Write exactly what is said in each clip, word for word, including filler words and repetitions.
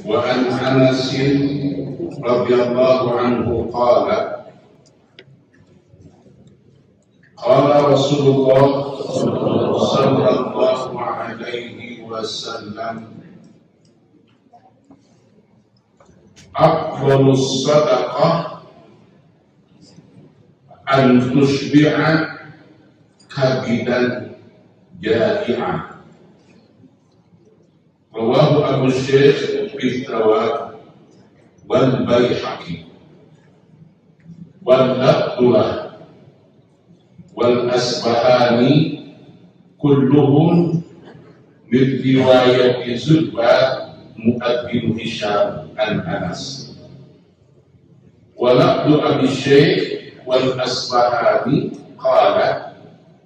Wa an Anas radhiyallahu anhu qala qala Rasulullah sallallahu alaihi wasallam afdhalus sadaqah an tushbi'a kabidan jai'an. Rawahu Abu Syekh Bithawab wal Baihaqi wal Abdullah wal Asbahani kulluhum min riwayat Zubba Mu'adzin Hisham an Anas. Wal Abdu Abi Syekh wal Asbahani qala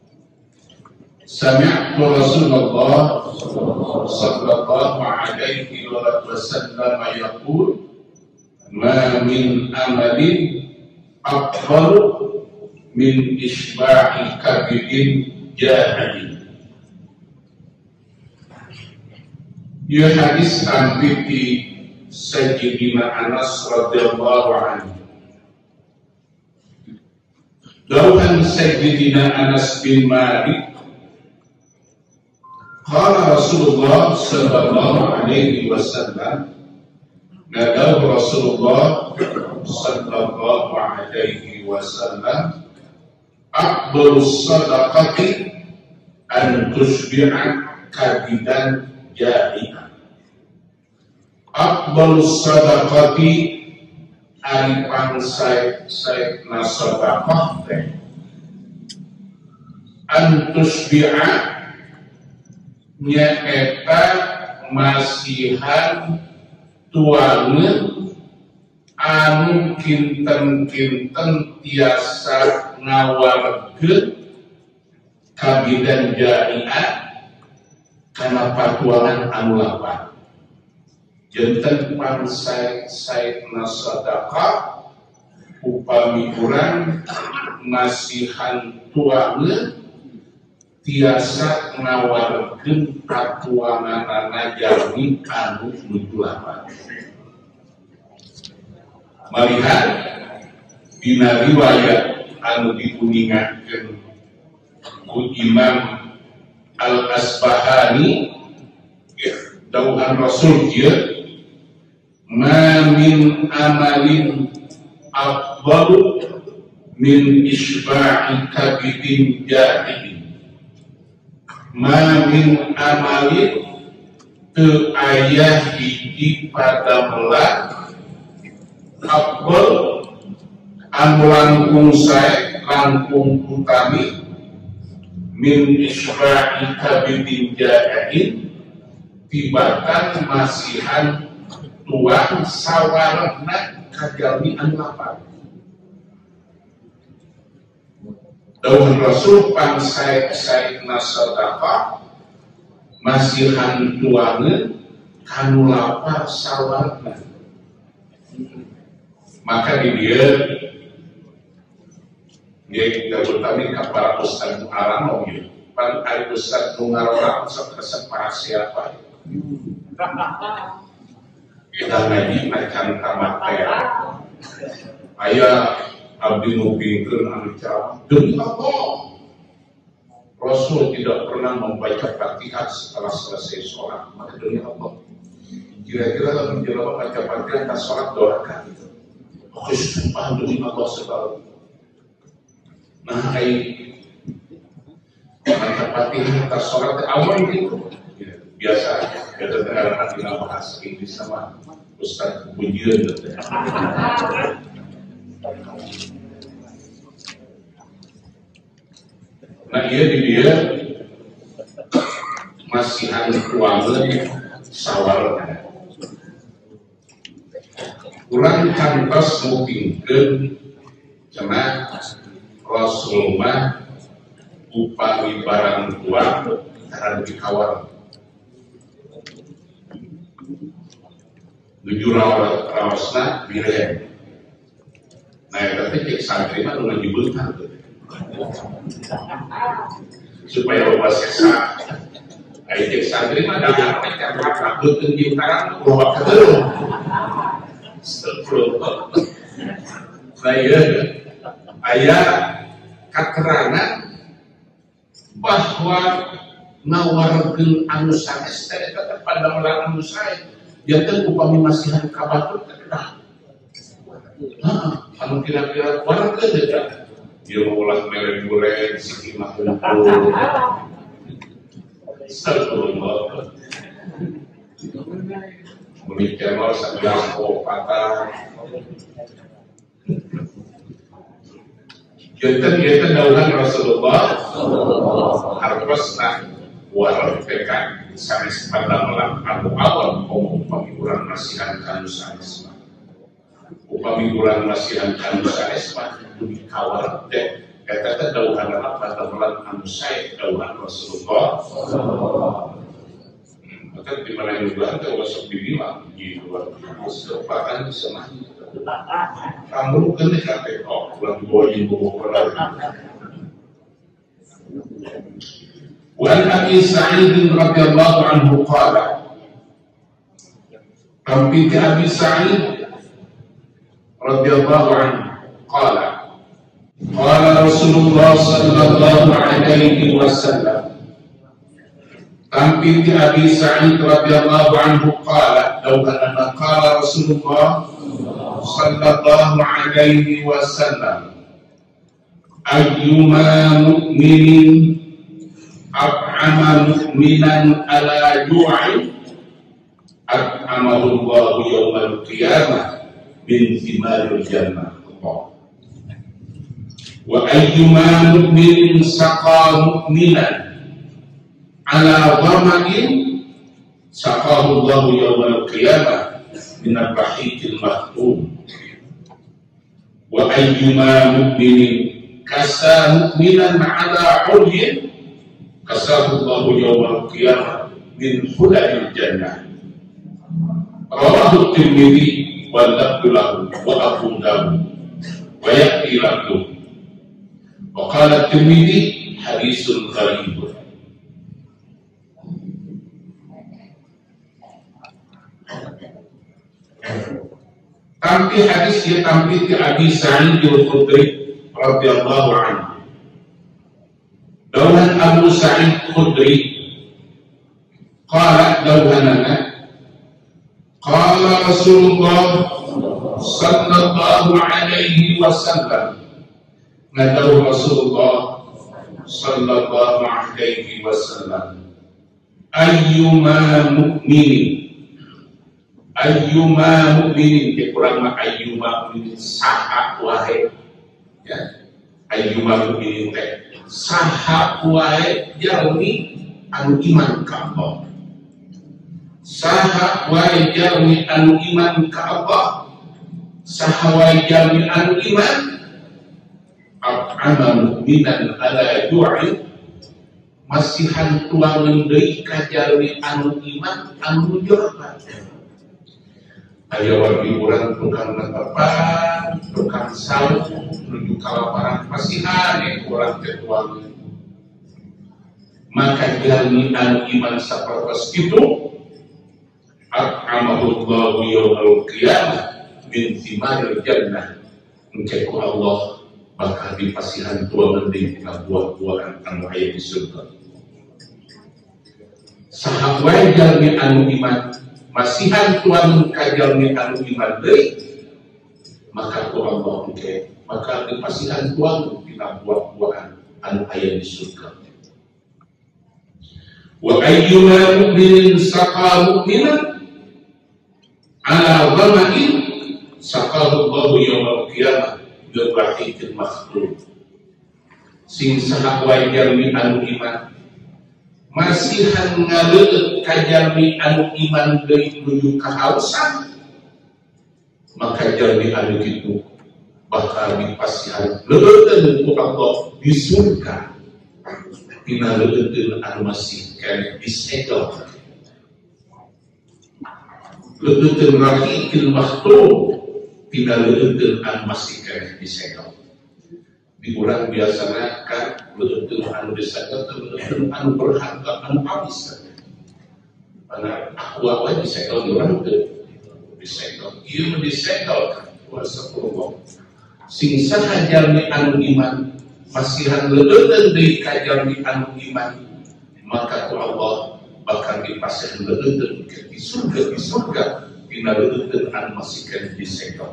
sami'tu Rasulullah sallallahu alaihi wasallam yaqul ma min amalin afdalu min isba'i kabidin jahadi. Ya hadis tampil di Sayyidina Anas radhiyallahu anhu. Dauhan Sayyidina Anas bin Malik qala Rasulullah sallallahu alaihi wasallam, nadaw Rasulullah sallallahu alaihi wasallam afdhalus sadaqati an tushbi'a kabidan jai'an. Afdhalus sadaqati ari pangsai sai nasadaqah teh an tushbi'a nyaeta masihan tuangeun anu kinten-kinten tiasa ngawargeun kabidan jai'an kana patuangan anu lapar. Janten pangsai saena sadaqah upami urang masihan tuangeun tiasa ngawarkeun katuanganana jalmi anu nuju lapar. Malihat dina riwayat anu dikuningakeun ku Imam Al-Asbahani dawuhan Rasul ieu ma min amalin afdalu min isba'i kabidin jahidin. Ma min amalin teu aya hiji padamelan afdal anu langkung sae langkung utami min isba'i kabidin jahidin tibatan masihan tuang sawarna kajalmi anu lapar. Dawuh Rasul pangsai saena sadaqah masihan tuangeun kanu lapar sawarna. Maka di dia dia kita bertanya kepada Ustaz Arano ya, pan ari Ustaz Nungarora sok resep siapa? Kita ngaji macan tamat ya. Aya abdi ngupingkeun anu ceramah demi Allah. Rasul tidak pernah membaca Fatihah setelah selesai sholat. Maka demi Allah, kira-kira kalau menjelma baca Fatihah tak sholat doakan itu. Oh, sumpah demi Allah sebab. Nah, ai baca Fatihah tak sholat awal gitu. Biasa aja. Kita dengar hati bahasa Inggris sama Ustaz Bujian gitu. Nah iya di dia masihan tuangeun sawarna. Urang kantos ngupingkeun cenah Rasulullah upami barang tuang karena dikawal. Nuju rawat rawasna direhen. Nah, tapi cek santri mah nu ngajibulkan tuh. Supaya bapak sesa Ayo santri mah dah apa cara betul cintaran bawa ke dalam. Sebelum saya ayah keterangan bahwa nawarkeun anu sanes teh tetep pada melarang anu sae janten upami masihan kabatur teh dah. Heeh, anu kira-kira warkeun teh dah. Ieu ulah mere-mere siki mah heumpul. Astagfirullah. Memikir mau sebelah patah. Jantan-jantan dauhan Rasulullah haruslah wartekan sanes pada malam atau awal upami urang masihan kanu sanes upami urang masihan kanu sanes dugi kawar teh eta teh dauhan pada malam anu sae dauhan Rasulullah. Maka di mana yang bilang teh wasok dibilang di luar kesempatan semani kamu kan nih kata oh pulang boyin bawa pulang. Wan Abi Sa'id radhiyallahu anhu qala, Rampi Abi Sa'id radhiyallahu anhu qala, qala Rasulullah sallallahu alaihi wasallam. Rampi Abi Sa'id radhiyallahu anhu qala, dauhan qala Rasulullah sallallahu alaihi wasallam, ayyuma mu'minin at'ama mu'minan ala ju'in at'amahu Allahu yawmal qiyamah min thimaril jannah. Wa ayyuma mu'minin saqa mu'minan ala dhama'in saqahu Allahu yawmal qiyamah min al-bahiqil mahtum. Wa ayyuma mu'minin kasa mu'minan ala hulyin kasahu Allahu yawmal qiyamah min hulalil jannah. Rawahu Tirmidzi wa lafdhu lahu wa Abu Dawud wa ya'ti lahu. Wa qala Tirmidzi haditsun gharib. Tampil hadis dia tampil ke Abi Sa'id al-Khudri radhiyallahu anhu. Dauhan Abu Sa'id Khudri qala dauhanana qala Rasulullah sallallahu alaihi wasallam. Nadahu Rasulullah sallallahu alaihi wasallam, ayyuma mu'minin ayyuma mu'minin, ya kurang mah ayyuma mu'minin saha wae ya, ayyuma mu'minin teh saha wae jalmi anu iman ka Allah, saha wae jalmi anu iman ka Allah, saha wae jalmi anu iman at'ama mu'minan ala du'in masihan tuangan deui ka jalmi anu iman anu jorban. Aya wargi urang tukang netepan, tukang sawu, menuju kalaparan masihan yang kurang ketuangan. Maka jalmi anu iman sapertos itu at'amahu Allahu yawmal qiyamah min thimaril jannah. Engkeku Allah bakal dipasihan tuangan deui ka buah-buahan anu aya di surga. Saha wae jalmi anu iman masihan tuan kajalmi anu iman deui maka ku Allah engke maka dipasihan tuan dina buah-buahan anu aya di surga. Wa ayyuma mu'minin saqa mu'minan ala dhama'in saqahu Allahu yawmal qiyamah bil bahiqil mahtum. Sing saha wae jalmi anu iman masihan ngaleueut ka jalmi anu iman deui nuju kahausan, maka jalmi anu kitu bakal dipasihan leueuteun ku Allah di surga tina leueuteun anu masih keneh disegel, leueuteun rafiqil mahtum tina leueuteun anu masih keneh disegel. Di bulan biasanya kan leueuteun anu disegel leueuteun anu berharga anu habis. Karena aku apa disegel di orang ke disegel, iya disegel kuasa Allah. Sing saha jalmi anu iman masihan leuleun deui ka jalmi anu iman, maka ku Allah bakal dipasih leuleun ke di surga di surga dina leuleun anu masihkeun disegel.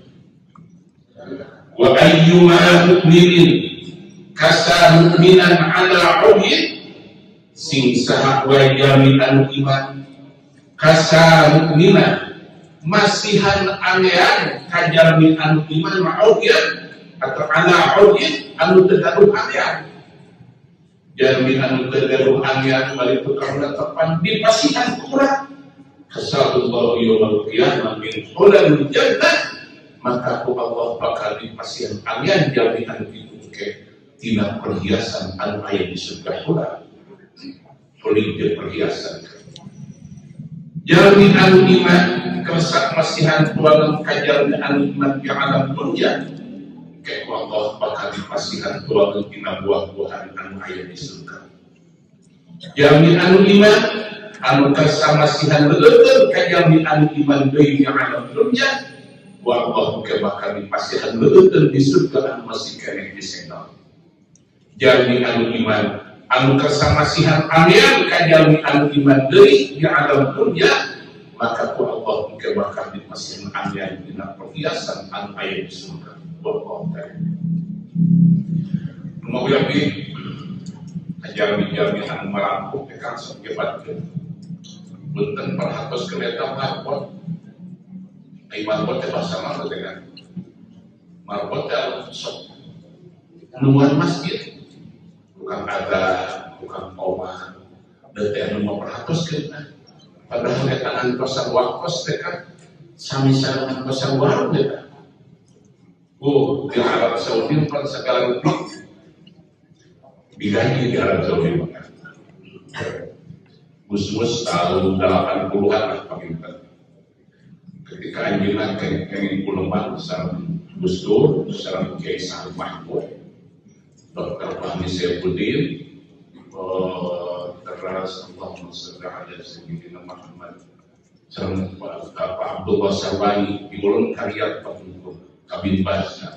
Wa ayyuma mu'minin kasa mu'minan ala ubin sing saha wae jalmi anu iman kasa mu'minan masihan anean kajalmi anu iman ma'udyan atau ala udyan anu tergaduh anean jalmi anu tergaduh anean balik tukang tepan di pasihan kurang kasallallahu yawmal qiyamah min hulal jannah, maka ku Allah bakal di pasihan anean jalmi anu itu ke tina perhiasan anu aya di surga hulal hulil perhiasan jalmi anu iman kesak masihan tuangan kajalmi anu iman di alam dunia ke Allah bakal dipasihan tuangan tina buah-buahan anu aya di surga. Jalmi anu iman anu kesak masihan leuleun kajalmi anu iman deui di alam dunia, wa Allah ke bakal dipasihan leuleun di surga anu masih keneh disegel. Jalmi anu iman anu kesak masihan anean kajalmi anu iman deui di alam dunia, maka ku Allah mungkin bakal dipasihin anean dina perhiasan anu aya di surga. Wallahu ta'ala. Mau lebih kajalmi-jalmi anu marampuk tekan sok nyebatkeun. Punten perhatos keleta marbot. Ai marbot teh basa mah teh kan. Marbot teh sok nuan masjid. Bukan ada, bukan omah. Da teh anu perhatoskeun. Padahal eta angkosan wakos teh kan sami-sami angkosan warung teh. Oh, di Arab Saudi pun segala rupiah digaji di Arab Saudi. Gus-gus tahun delapan puluhan lah pakai. Ketika anjuran kenging Puleman sareng Gus Dur, sareng Kiai Sa'id Mahmud, Dokter Fahmi Saifuddin, terus Allahumma sholli ala sayyidina Muhammad, sareng Pak Abdullah Sarwani di ulun karya pengurus Kabin Basna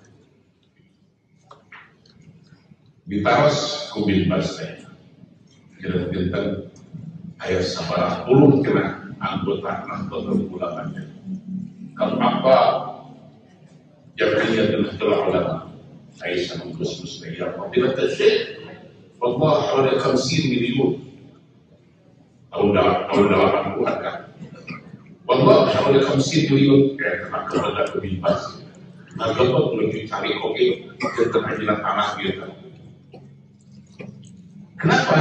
ditaros Kabin Basna kira-kira ayat sabarah puluh kena anggota Nahdlatul Ulama. Kalau apa jamiah Nahdlatul Ulama Aisyah Gus-gus ya fadilat Syekh wallah hawala khamsin milion tahun delapan puluhan kan wallah hawala khamsin milion kayak kena kepada Kabin Basna. Nah, kalau lebih cari kopi ke keadilan tanah gitu. Kenapa?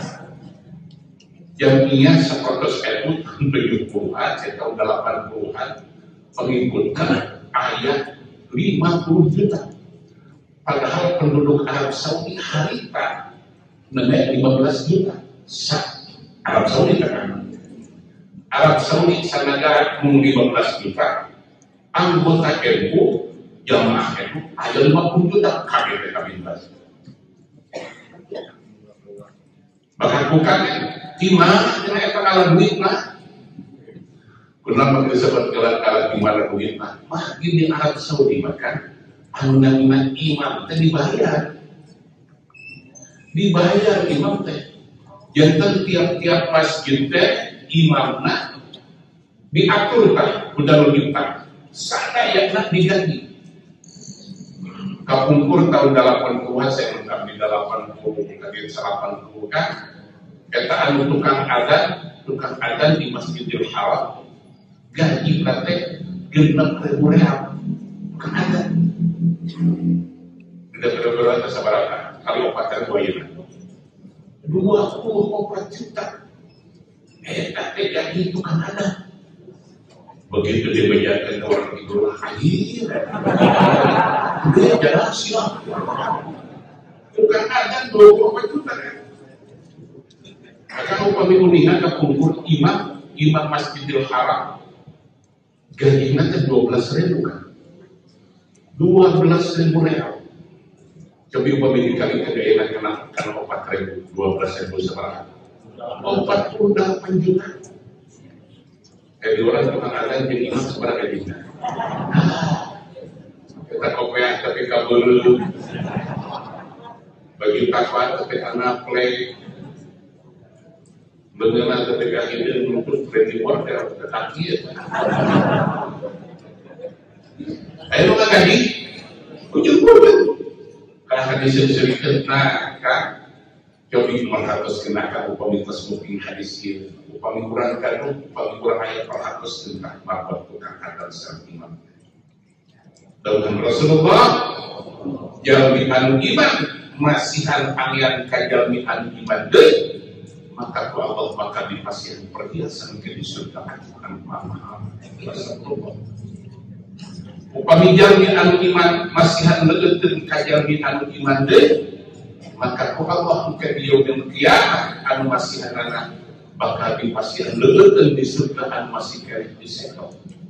Jamiah seperti itu tujuh puluhan, atau delapan puluhan mengikutkan ayat lima puluh juta. Padahal penduduk Arab Saudi harita nenek lima belas juta. Sah Arab Saudi kan? Arab Saudi sanagara mung lima belas juta. Anggota N U jamaah itu ada lima puluh juta K B P Kabin Basna. Bahkan bukan dimana dengan eta alam duit mah. Kenapa disebut gelar-gelar dimana duit mah? Mah di Arab Saudi makan anu namiman imam teh dibayar. Dibayar imam teh. Janten tiap-tiap masjid teh imamna diatur tah udah bintang. Sana yang nak diganti. Kapungkur tahun delapan puluhan saya lengkap di delapan puluh kaget delapan puluh kan kata anu tukang adzan tukang adzan di Masjidil Haram gaji teh genep ribu real tukang adzan tidak benar-benar sabaraka kali opatan bayar dua puluh empat juta eh teh gaji tukang adzan begitu dia menjaga orang tidur akhir dia jalan siap bukan adzan dua puluh empat juta kan akan upami uningan ke kumpul imam imam Masjidil Haram gajinya ke dua belas ribu kan dua belas ribu real coba upami dikali ke daerah kena karena empat ribu dua belas ribu sebarang empat puluh delapan juta. Jadi orang cuma ada yang imam seberapa juta. Kita kopiah tapi kabel bagi takwa tapi anak play benar ketika ini menuntut training order kaki ya. Ayo nggak kaki, ujung-ujung karena hadis yang cerita kan, coba mengharus kenakan upami tasmuking hadis ini, upami kurang kandung, upami kurang ayat perhatus tentang mabuk tukang adat sang imam. Daunan Rasulullah, jalmi anu iman, masihan pangian kajalmi anu iman deh, maka ku Allah maka dipasien perhiasan ke di surga akan mahal. Rasulullah. Upami jalmi anu iman masihan legeun kajalmi anu iman deh, maka ku Allah ke di yaumil qiyamah anu masihanana bakal dipasien legeun di surga anu masih kerek disekel.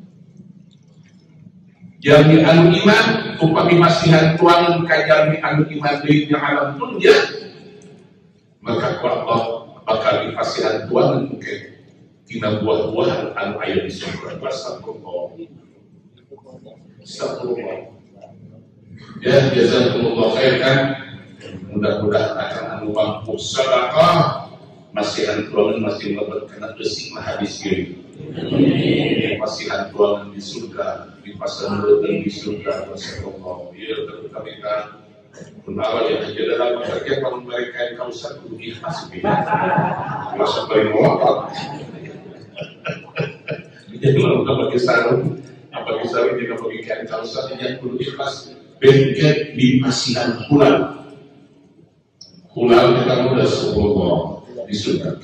Jalmi anu iman upami masihan tuangan kajalmi anu iman deui di alam dunya, maka ku Allah bakal dipasihan tuangan ke tina buah-buahan anu aya di surga. Astagfirullah. Astagfirullah. Ya jazakumullah khair kan. Mudah-mudahan akan anu mampu sedekah masihan tuangan masih lebat kana besi mah hadis ieu. Masihan tuangan di surga dipasang leuteuh di surga. Astagfirullah. Ieu teu kita Benawa yang aja dalam masyarakat kalau mereka yang kausah kudu ikhlas masa paling ngotot jadi kalau kita pakai sarung apa kisah kita pakai kain kausah yang kudu ikhlas bengket di pasihan pulang pulang kita mudah sepuluh di surga.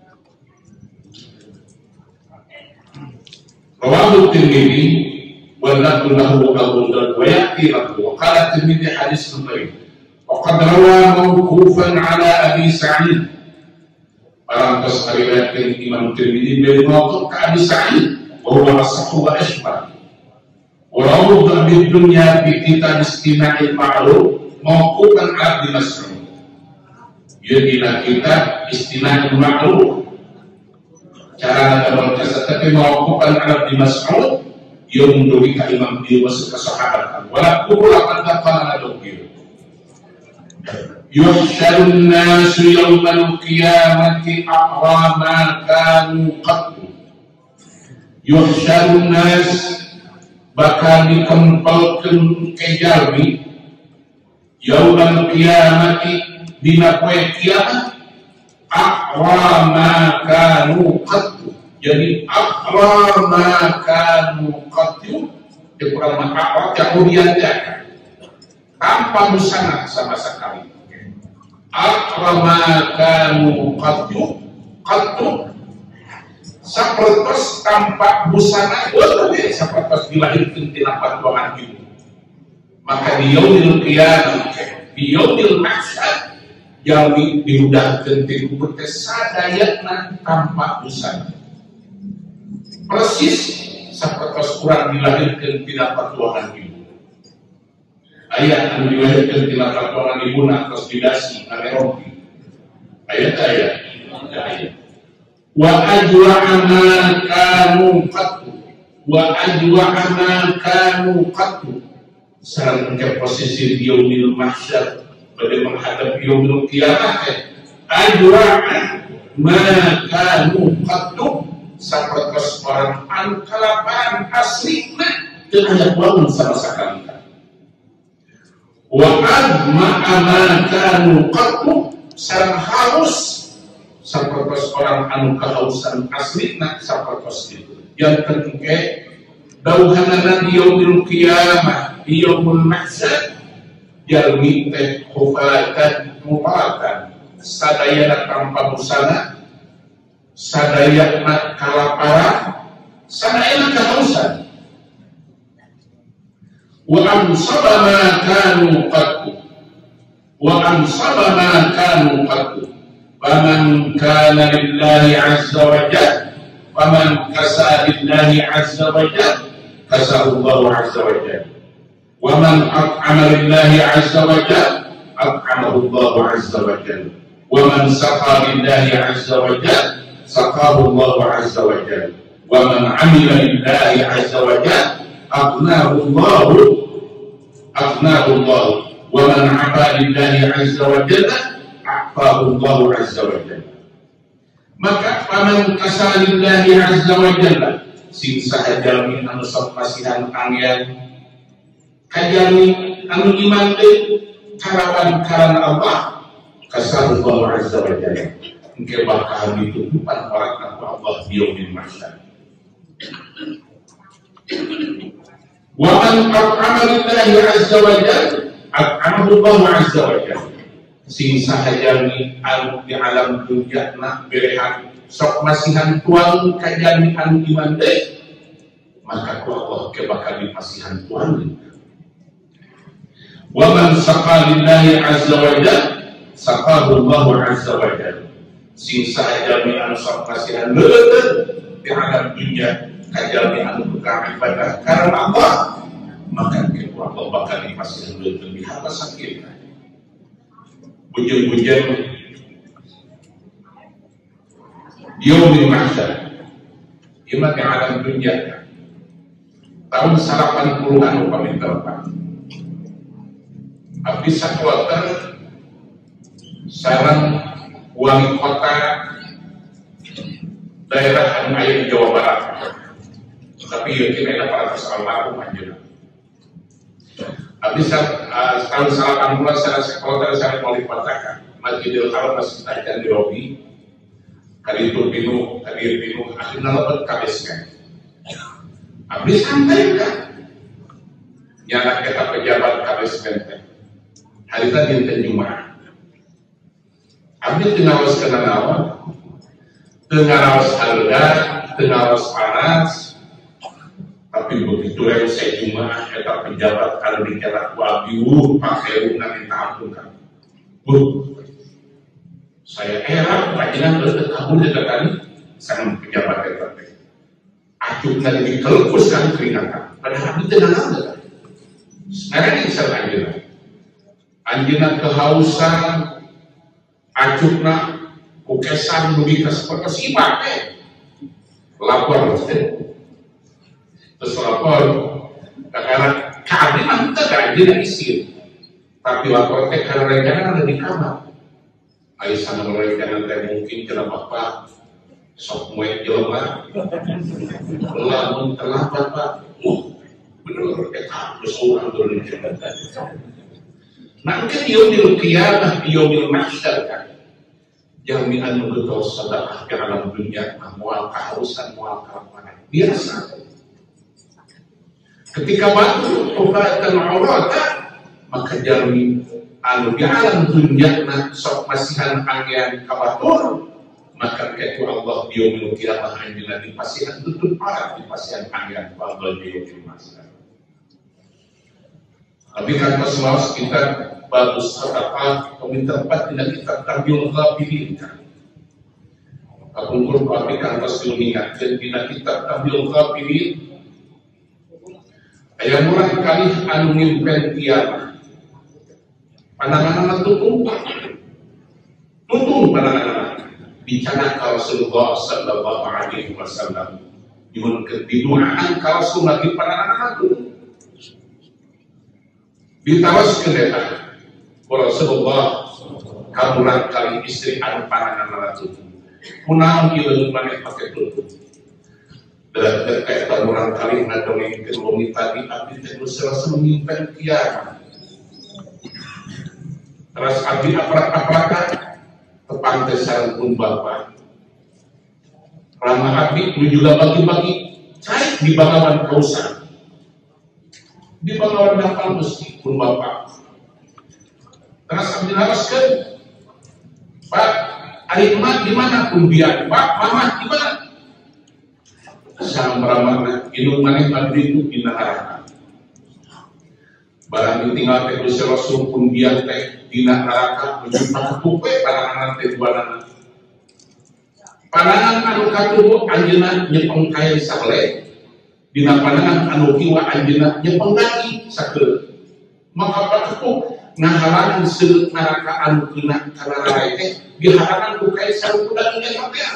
Rawahu Tirmidzi ولكن له أبو داود ويأتي له وقال الترمذي حديث ضعيف وقد روى موقوفا على أبي سعيد Parantos riwayatkeun Imam Tirmidzi dari mauquf ka Abi Sa'id wa huwa asahhu wa ashbah wa rawud bi dunya bi kitab istima'il ma'ruf mauqufan Abi Mas'ud yadina kitab istima'il ma'ruf cara dalam kisah tapi mauqufan Abi Mas'ud yang menduri ka imam dia masuk ke sahabat wala kullu akan dakhala adukir yuhsyarun nasu yawmal qiyamati aqrama kanu qattu yuhsyarun nas bakal dikempelkeun ke jalmi yawmal qiyamati dina poe kiamat aqrama kanu qattu. Jadi akrama kanu qatyu dikurang akram kemudian dia tanpa busana sama sekali. Akrama kanu qatyu qatyu sapertos tanpa busana boleh sapertos dilahirkeun tina patuangan ibu. Maka di yaumil qiyamah di yaumil mahsyar jalmi diudahkeun ti kubur teh sadayana tanpa busana. Persis sapertos kurang dilahirkan tidak pertuangan ibu. Ayat yang dilahirkan tidak pertuangan ibu nak terus didasi ane rompi. Ayat ayat. Ayat. Wa ajwa'a ma kanu qattu. Wa ajwa'a ma kanu qattu. Sareng ke posisi yaumil mahsyar pada menghadap yaumil qiyamah. Ajwa'a ma kanu qattu. Sapertos orang anu kalaparan asli mah teu aya bangun sama sekali. Wa adma ma kanu qattu sareng haus sapertos orang anu kahausan asli mah sapertos itu. Yang ketiga dauhanana di yaumil qiyamah di yaumul mahsyar jalmi teh hufatan mufatan sadayana tanpa busana sadayana kalaparan, sadayana kehausan. Wa ansaba ma kanu qattu, wa ansaba ma kanu qattu. Faman kana lillahi azza wa jalla, faman kasa lillahi azza wa jalla, kasahu Allah azza wa jalla. Wa man at'ama lillahi azza wa jalla, at'amahu Allah azza wa jalla. wa man saqa lillahi azza wa jalla saqahu Allah azza wa jalla wa man amila lillahi azza wa jalla aghnahu Allah aghnahu Allah wa man aba lillahi azza wa jalla a'tahu Allah azza wa jalla. Maka paman kasalillahi azza wa jalla sing sahajami anu sok masihan angyan kajami anu iman teh karawan karana Allah kasallallahu azza wa jalla engke bakal ditutupan orang aku Allah di yaumil mahsyar. Wa man at'ama lillahi azza wa jalla at'amahu Allah azza wa jalla sing sahajami anu di alam dunya na berehan sok masihan tuang kajami anu iman teh maka ku Allah ke bakal dipasihan tuang. Wa man saqa lillahi azza wa jalla saqahu Allah azza wa jalla sing sahajami anu sok masihan leuleut di alam dunya kajami anu tukang ibadah karena Allah maka ke Allah bakal dipasihan leuleut di harta sakit bujang-bujang yaumil mahsyar iman di alam dunya tahun delapan puluhan upami tepat abdi sakuatan sarang wali kota daerah anu aya di Jawa Barat tapi ieu teh ada para almarhum anjeunna abdi uh, tahun delapan puluhan sareng sekolah sareng wali kota Masjidil Haram Masjid Ajan di Robi kali itu binu kali binu akhirna lebet kabeskan abdi santai kan nyana kita pejabat kabeskan teh harita dinten Jumat abdi tengawas kenanawan tengawas harga tengawas panas tapi begitu yang saya Jumat eta pejabat kalau bicara ku abdi wuh pakai una minta ampun kan wuh saya heran bajinan berdekat kamu dekat kali sang pejabat eta teh acukna jadi kelupus kan keringatan padahal abdi tenang kan sekarang ini saya anjeunna anjeunna kehausan acukna kukesan dugi seperti simak eh lapor terus lapor karena kami mah teu anjeunna isin tapi lapor teh karena rencana ada di kamar aya sana rencana teh mungkin cenah bapak sok moe jelema lamun terlambat Pak uh bener eta geus urang dulu nah mungkin yaumil qiyamah yaumil mahsyar kan jami'an betul sedekah ke alam dunia mual kehausan mual kelaparan biasa ketika batu obatan aurata maka jami anu di alam dunia na sok masihan angin kabatur maka ketu Allah di yaumil qiyamah anjeunna dipasihan tutup parat dipasihan angin Allah di yaumil mahsyar. Tapi kan pas kita bagus sedekah peminta tempat tidak kita tampil ghafilin kan. Aku pun kami kan pas mengingatkan tidak kita tampil ghafilin. Aya murah kali anu ngimpen kiamat. Pandangan tutung tutung pandangan bicara ka Rasulullah sallallahu alaihi wasallam dimun kebiduaan ka Rasul lagi pandangan tutung ditawaskeun eta Rasulullah kaburan kali istri anu panangan ratu kunaon ieu maneh pake tutup dan terkait kaburan kali ngadongengkeun wong tadi abdi teh geus selesai mimpen kiamat terus abdi aprak-aprakan tepantesan pun bapak lama abdi juga bagi-bagi cair di bagawan kausan di bagawan dapal mesti pun bapak terus abdi naraskeun Pak ari emak di mana pun biar Pak mama di mana sang meramana indung maneh abdi itu di neraka barang ditinggal teh Gusti Rasul pun biar teh dina neraka menuju katupe panangan teh duanana panangan anu katubu anjeunna nyepeng kae sahle dina panangan anu kiwa anjeunna nyepeng daki sakeul maka patuh ngahalangan seut narakaan kena kana lain teh dihalangan ku kaisar budak dunia sampean.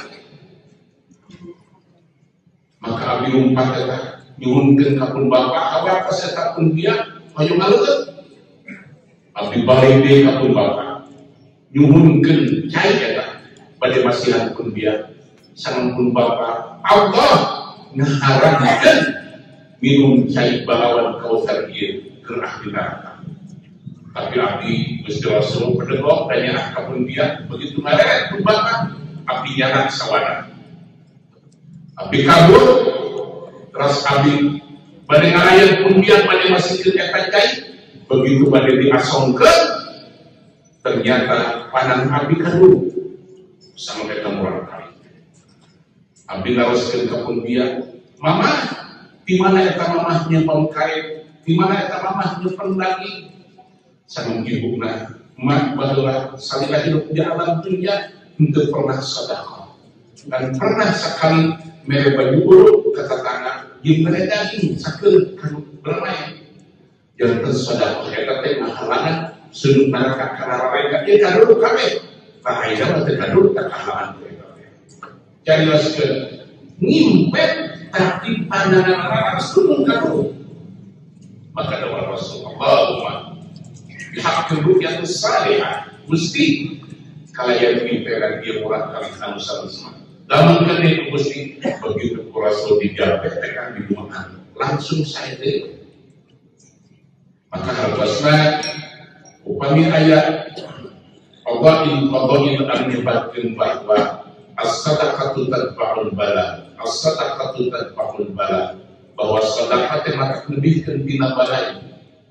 Maka abdi umpat eta nyuhunkeun ka pun bapa apa eta pun dia hayu ngaleut. Abdi balik deui ka pun bapa nyuhunkeun cai eta bade masihan pun dia sang pun bapa Allah ngaharankeun minum cai balawan kausar ieu keur ahli neraka. Tapi abdi Gusti Rasul pedegok dan nyerah ka pun dia begitu ngareret pun bapa abdi nyerah sawana. Abdi kabur terus abdi bade ngarayeun pun dia bade masihkeun eta cai. Begitu pada diasongkeun ternyata panang abdi kadung sama mereka murah kali. Abdi ngaroskeun ka pun dia, mama, di mana eta mamah nyimpen karet, di mana eta mamah nyimpen daging. Sang ibuna, mak baheula salila hidup di alam dunia henteu pernah sedekah. Dan pernah sekali mere baju buruk ke tetangga, jeung mere daging sakeun kanu bermain. Yang tersadar kita teh halangan sudut neraka kana rarega ieu kadulu kabeh. Tah ayeuna mah teu kadulu tah halangan mereka. Carioskeun ngimpet tapi pandangan neraka sudut kadulu. Maka doa Rasulullah bihaqqi ru'yatus salihah Gusti kalayan mimperan ieu murah kali anu salesna. Lamun kene Gusti begitu Rasul dijabeh tekan di rumah langsung saya teh. Maka harusnya upami ayat Allah in qada'in an menyebutkan bahwa as-sadaqatu tadfa'ul bala, as-sadaqatu tadfa'ul bala, bahwa sedekah teh maka lebihkeun tina balai.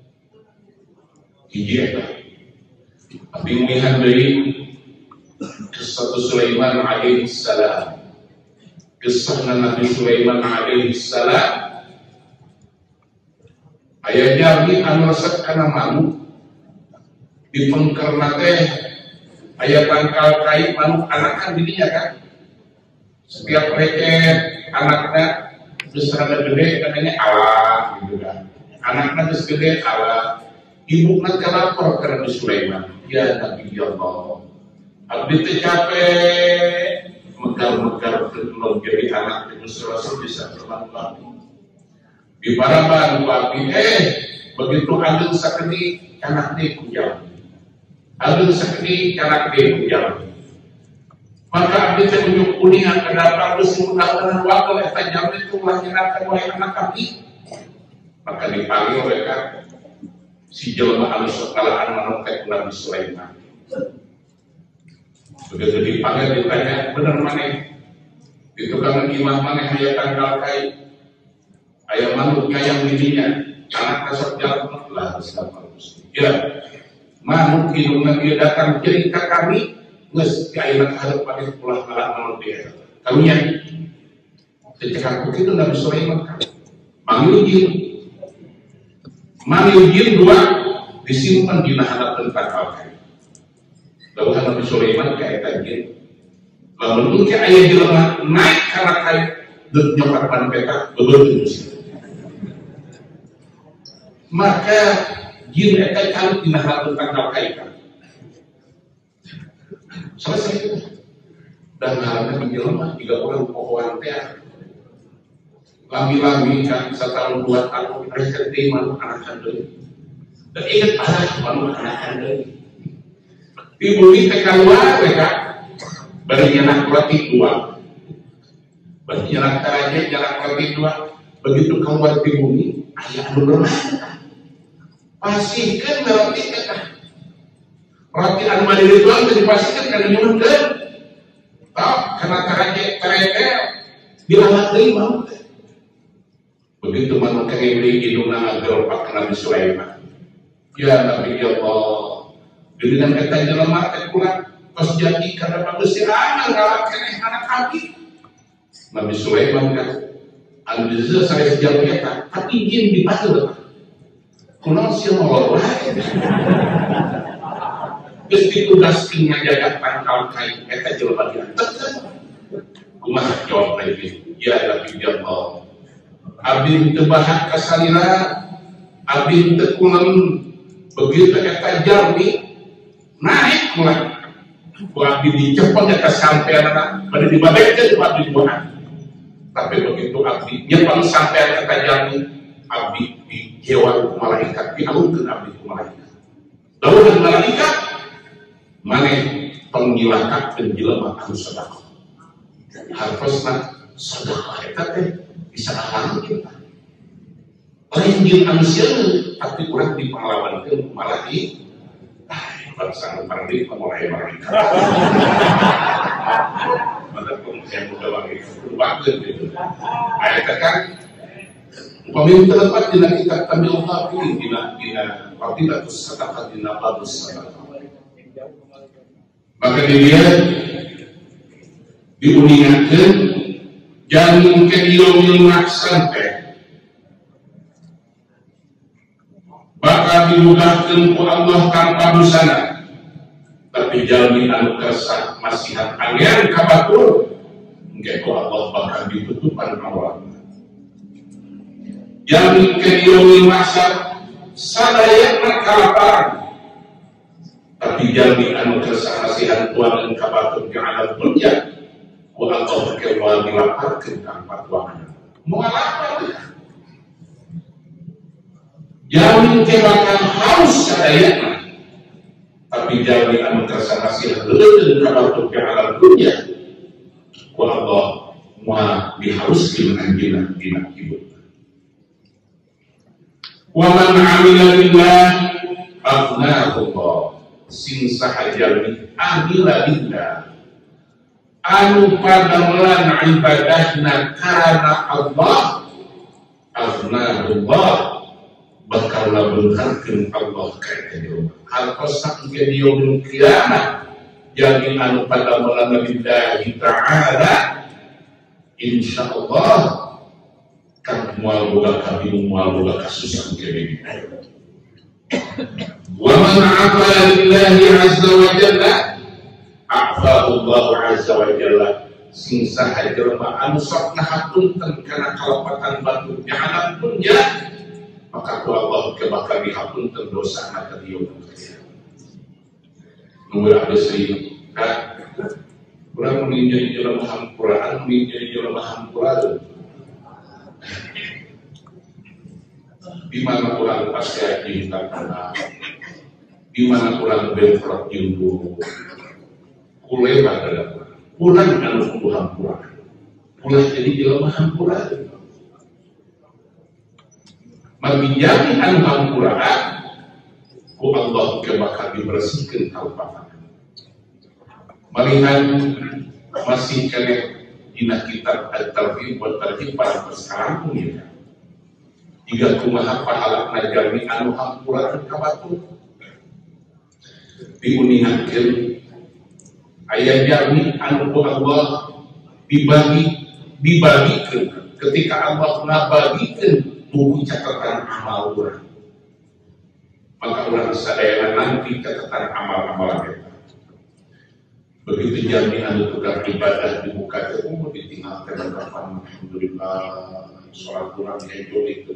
Hiji eta. Abi mulihan deui kisah Sulaiman alaihi salam. Kisah Nabi Sulaiman alaihi salam ayahnya abdi anu resep kana manuk di pengkerna teh aya tangkal kai manuk anakan didinya kan setiap reket anaknya geus rada gede katanya awak gitu kan anaknya geus gede awak ibuna teh lapor ka Nabi Sulaiman ya Nabi Allah abdi teh capek megar-megar belum jadi anak Gusti Rasul bisa terlambat di paraban wapi eh begitu adil sakedi anak dia kujam adil sakedi anak dia kujam maka abdi teh unjuk kuningan kenapa geus mudah-mudahan waktu eta jam itu melahirkan oleh anak abdi maka dipanggil mereka si jelema anu sekalaan manuk teh Nabi Sulaiman begitu dipanggil ditanya bener maneh di tukang imah maneh aya tanggal kai ayam manuknya yang didinya anak kasar jalan lah bersama Gusti. Ya, manuk hidungnya dia datang cerita kami, nges kainan harus pakai pulang malah manuk dia. Kamunya, sejak begitu Nabi Sulaiman kan, manggil jin, manggil jin dua disimpan di nahan tentang kau. Lalu Nabi Sulaiman kayak jin, lalu mungkin ayah jelema naik karena kayak dek nyokap pan peta betul Gusti. Maka jin eta kan dina hatun tanggal kaitan selesai itu dan halnya menjelma tiga orang pohon teh lami-lami kan setahun dua tahun rezeki manuk anakan deui dan ingat arah manuk anakan deui di bumi teh kaluar mereka bari nyanak roti dua bari nyanak taraje nyanak roti dua begitu keluar di bumi aya anu lemah pasihkan roti kita roti anu mandiri doang dipasihkan kana nyuhunkeun tah kana taraje tareke dilalat deui manuk begitu manuk kenging hidungna ngageropak ka Nabi Sulaiman ya Nabi Allah dengan eta jelema teh kurang tos jadi kana Gusti Allah ngalap keneh anak abdi Nabi Sulaiman kan anu dieu saya jam eta tapi jin dipatur kunaon sia molor wae geus ditugaskeun ngajaga pangkal kai eta jelema diantep kumaha jawab lagi ya Nabi Allah abdi teu bahak ka salira abdi teu kulen begitu eta jalmi naik mulai buat di cepet eta sampean pada dibadekkeun buat dibuat. Tapi begitu abdi nyepeng sampean eta jalmi abdi dijewan ku malaikat, dialungkeun abdi ku malaikat. Dawuh malaikat maneh penggilakakeun jelema anu sedekah. Hartosna sedekah eta teh bisa ngalang kita. Lain jeung manusia tapi urang dipanglawankeun malah di bangsa pardi mulai malaikat. Maka kemudian udah lagi waktu gitu. Ayat kan pemimpin tempat dina kita tampil tapi dina dina fadilatus sadaqah dina fadlus sadaqah. Maka dilihat diuningatkan jangan ke ilmu maksan teh bakal dimudahkan ku Allah tanpa busana. Tapi jalmi anu kersah masihan angin kabatur engke ku Allah bakal ditutupan awalna. Jalmi ke ilmu maksan sadayana kalaparan. Tapi jalmi anu kersah masihan tuan dan kabatur ke alam dunia ku Allah bakal dilaparkeun tanpa tuan. Moal lapar ya. Jalmi ke bakal haus sadayana. Tapi jalmi anu kersa masih leuleun kabatur ke alam dunia ku Allah moal dihauskeun anjeunna dina hidup. Wa man 'amila lillah aghnahu Allah. Sing saha jalmi amila lillah anu padamelan ibadahna karana Allah aghnahu Allah bakal labengkeun Allah ka dia. Al-Qasam ke yaumil qiyamah jadi anu pada malam lillahi ta'ala insyaallah kan moal boga kabingung moal boga kasusan ke deui. Wa man 'amala lillahi 'azza wa jalla a'fahu Allah 'azza wa jalla sing saha jelema anu sok nahapunten kana kalapatan batu di alam dunya maka ku Allah bakal dihapunten dosa na ka dieu. Nunggu ada sih, kan? Kurang menjadi jelema hampuraan, menjadi jelema hampuraan. Di mana kurang pasti haji tanah, di mana kurang bentrok jumbo, kulai pada pulang anu kudu hampuraan, pulang jadi jelema hampuraan. Menjadi anu hampuraan, ku Allah ke bakal dibersihkan kalpatan. Melihat masih kena dina kitab at-tarhib wa tarhib pada sekarang pun ya. Jika kumaha pahala jalmi anu hampuraan kabatu diuningatkeun aya jalmi anu ku Allah dibagi dibagikeun ketika Allah ngabagikeun buku catatan amal urang. Maka orang sadayana nanti catatan amal-amal kita. Begitu jalmi anu tukar ibadah dibuka teh umur ditinggalkan kapan alhamdulillah salat kurang hijau itu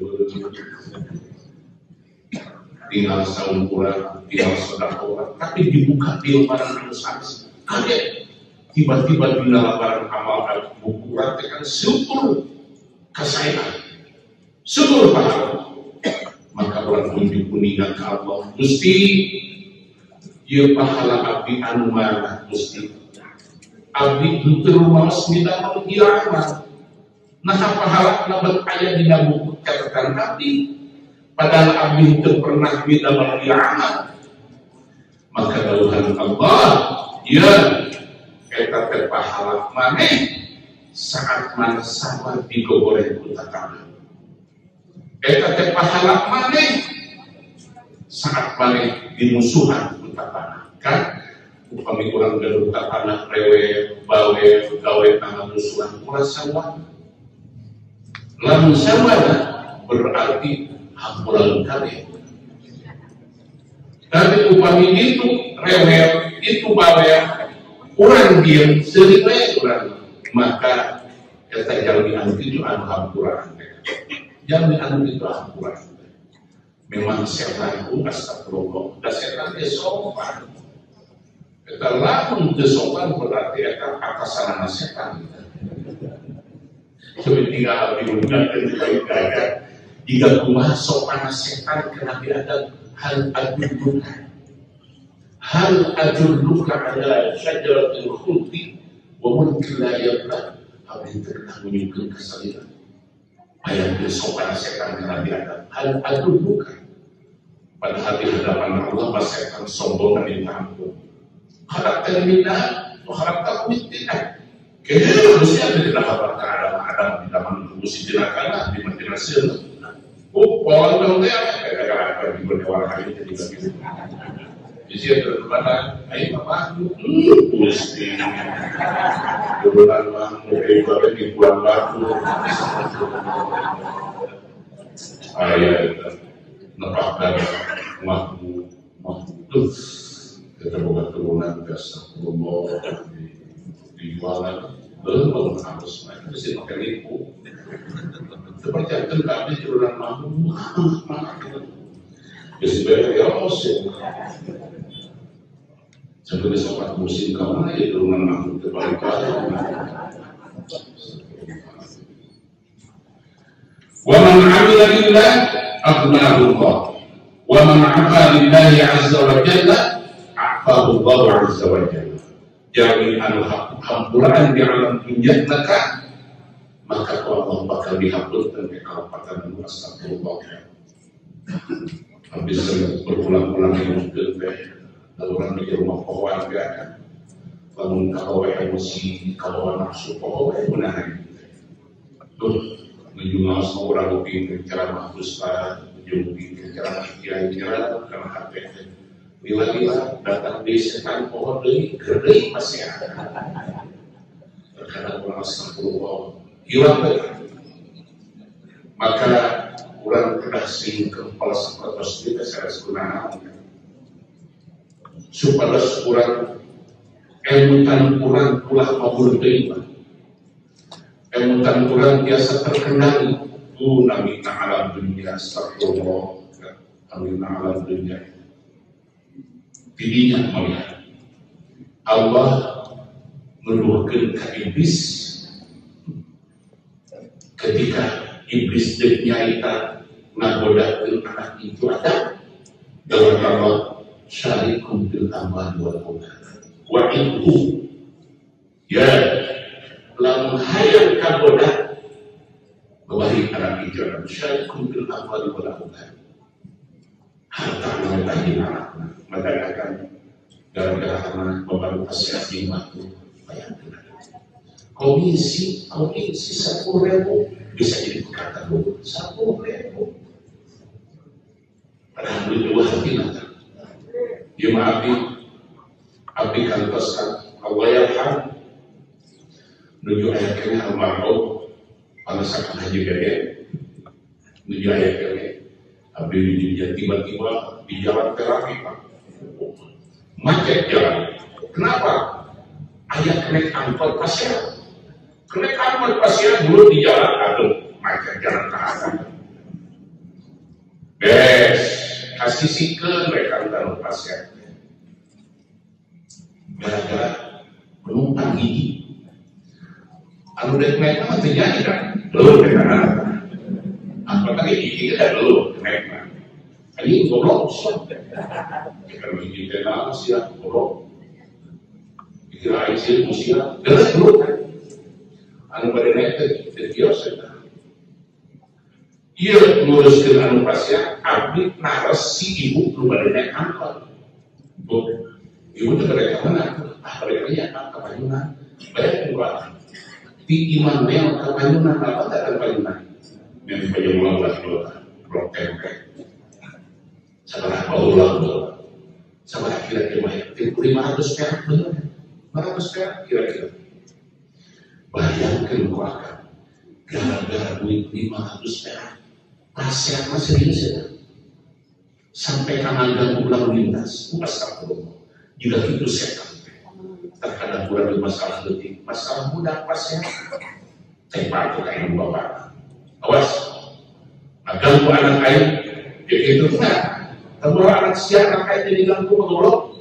tinggal saum kurang tinggal sedekah tapi dibuka di lembaran anu sanes kaget tiba-tiba di lembaran amal buku kurang teh kan syukur kasayaan syukur pahala. Maka orang tunjuk kuningan ke Allah Gusti ieu pahala abdi anu mana Gusti abdi teu rumaos minta pangiraman nah pahala nabat aya dina buku catatan abdi padahal abdi teu pernah minta pangiraman. Maka dawuhan Allah ieu eta teh pahala maneh saat mana sama digogoreng ku tatana. Eta teh pahala maneh saat maneh dimusuhan ku tatana. Kan upami urang gaduh tatana rewe bawe gawe tangan musuhan ulah sawa. Lamun sawa berarti hampuran kabeh. Tapi upami itu rewe itu bawe urang dieum seueur we urang maka eta jalmi anu kitu anu hampuran. Jalmi anu kitu hampuran. memang setan itu astagfirullah, dan setan dia sopan. Kita lamun itu sopan berarti akan atasan setan. Coba tinggal diundang dan dibagi-bagi. Jika kumaha sopan setan kena biadab hal adulluka. Hal adulluka ala syajaratil khuldi wa mulkin la yabla. Apa yang pernah menyukai kesaliran. Ayat sopan setan kena biadab hal adulluka. Padahal di hadapan Allah setan sombong dan minta ampun. Harap terminal, harap takut tidak. Kayaknya harusnya ada di dalam ada di dalam musim jenaka di Madinah Sirna. Oh, kalau orang dia kadang-kadang apa di bawah hari jadi begitu. Di sini ada mana? Ayo apa? Musti. Bulan bang, mungkin baru di bulan baru. Ayat nampak dari makmu makmu. Kita buat turunan biasa rumah di jualan belum harus naik mesti pakai lipu seperti itu kami turunan mampu biasanya ya musim seperti sobat musim kemana ya turunan mampu terbalik-balik wa man 'amila lillah aghnahu Allah wa man 'amila lillahi 'azza wa jalla a'fahu Allah 'azza wa jalla. Jangan anu hampuran di alam dunia maka maka Allah bakal dihapuskan ke kalapatan astagfirullah. Habis berulang-ulang yang mungkin lalu orang di rumah pohon dia lalu kalau emosi kalau nafsu pohon menahan tuh menjual seorang mungkin cara mahfuzkan menjadi cara yang kira karena hati bila-bila datang di setan pohon ini gede masih ada terkadang orang astagfirullah hilang maka orang kena sing ke kepala seperti kita secara sebenarnya supaya orang ilmutan orang pulah mabul terima ilmutan orang biasa terkendali tu nabi alam dunia astagfirullah amin alam dunia dirinya melihat Allah menuahkan ke iblis ketika iblis denyaita nagodakan anak itu ada dalam Allah syarikum bil amal wal aulad wa itu ya lamun hayang kagoda bawahi anak itu syarikum bil amal wal aulad harta mendatangi anaknya mengadakan gara-gara anak membantu kasihan lima itu bayangkan komisi komisi sepuluh ribu bisa jadi berkata dulu sepuluh ribu padahal duit dua hati nanti dia maafi abdi kantaskan Allah yarham menuju ayatnya almarhum alasan haji gaya menuju ayatnya abdi dia tiba-tiba di jalan terapi Pak macet jalan. Kenapa? Ayah naik angkot pasir. Naik angkot pasir dulu di jalan aduh macet jalan ke atas. Bes, kasih sikil mereka angkot pasir. Gara-gara penumpang gigi. Anu dek naik apa terjadi kan? Belum kan? Apa tadi gigi kita belum naik kan? Ini goblok sok. Kalau gigi kita siap goblok. Kira isi musia, jelas dulu kan? Anu pada naik ke kios kita. Ia nguruskan anu pasien, abdi naras si ibu lu pada naik angkot. Bu, ibu tuh mereka mana? Ah mereka ya kan Kapanyunan. Banyak juga. Di iman yang Kapanyunan apa tak Kapanyunan? Yang banyak ulang lah dulu, blok tempe. Salah ulang dulu. Sama kira-kira lima ratus perak benar. lima ratus perak kira-kira. Bayangkan keluarga gara-gara duit lima ratus perak pasien masih bisa sampai kanal ganggu lalu lintas astagfirullah juga itu setan terkadang kurang masalah detik masalah mudah pasien tempat itu kayak bapak awas ganggu anak lain Ya gitu kan. Kalau anak siapa kayak jadi ganggu mengelok.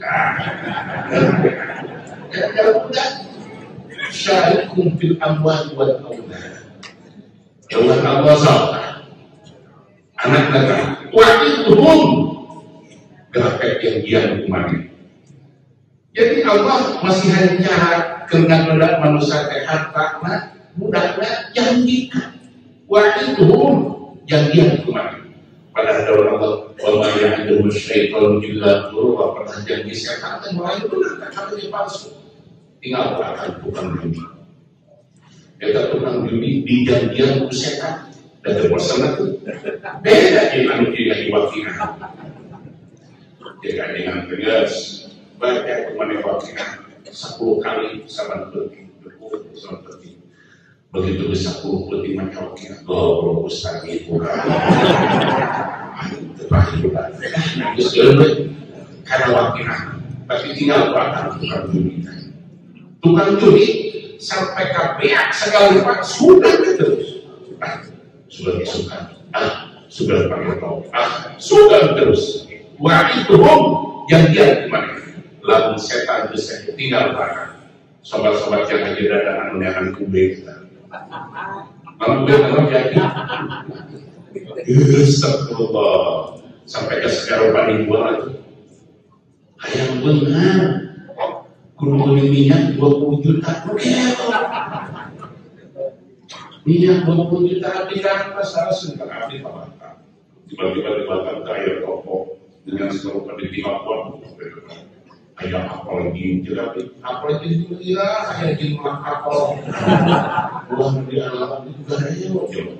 Ya kalau udah syarikum fil amwal wal aulad. Jauhan Allah sahabat. Anak negara. Wa'idhum. Gapet yang dia kemarin. Jadi Allah masih hanya kenal-kenal manusia harta mudahnya janjikan. Wa'idhum janjian kemarin. Pada dalam Allah wa ma ya'idhum syaitan juga guru pernah janji setan dan mulai benar katanya palsu. Tinggal akan bukan judi. Kita tukang judi di janjian setan dan terpersona itu beda dengan manusia yang diwakilkan. Jika dengan tegas baca kemana wakilan sepuluh kali sama berarti berpuluh sama berarti begitu bisa sepuluh putih macam wakilan goblok ustaz itu terakhir itu sudah karena wakilan tapi tinggal bakal tukang judi tukang judi sampai kabeak segala rupa sudah terus ah, sudah disukai ah sudah pakai tahu ah sudah terus wah itu bom yang dia kemana lalu setan bisa tinggal barang sobat-sobat yang aja dan anu kubik kita lalu benar jadi astagfirullah sampai ke sekarang paling dua lagi ayam benar kudu beli minyak dua puluh juta minyak dua puluh juta tidak masalah sebentar abdi apa tiba-tiba dibakar air rokok dengan seluruh pendidikan pun ayam apalagi jadi apalagi dia ayam jumlah apel uang di alam itu gaya wajib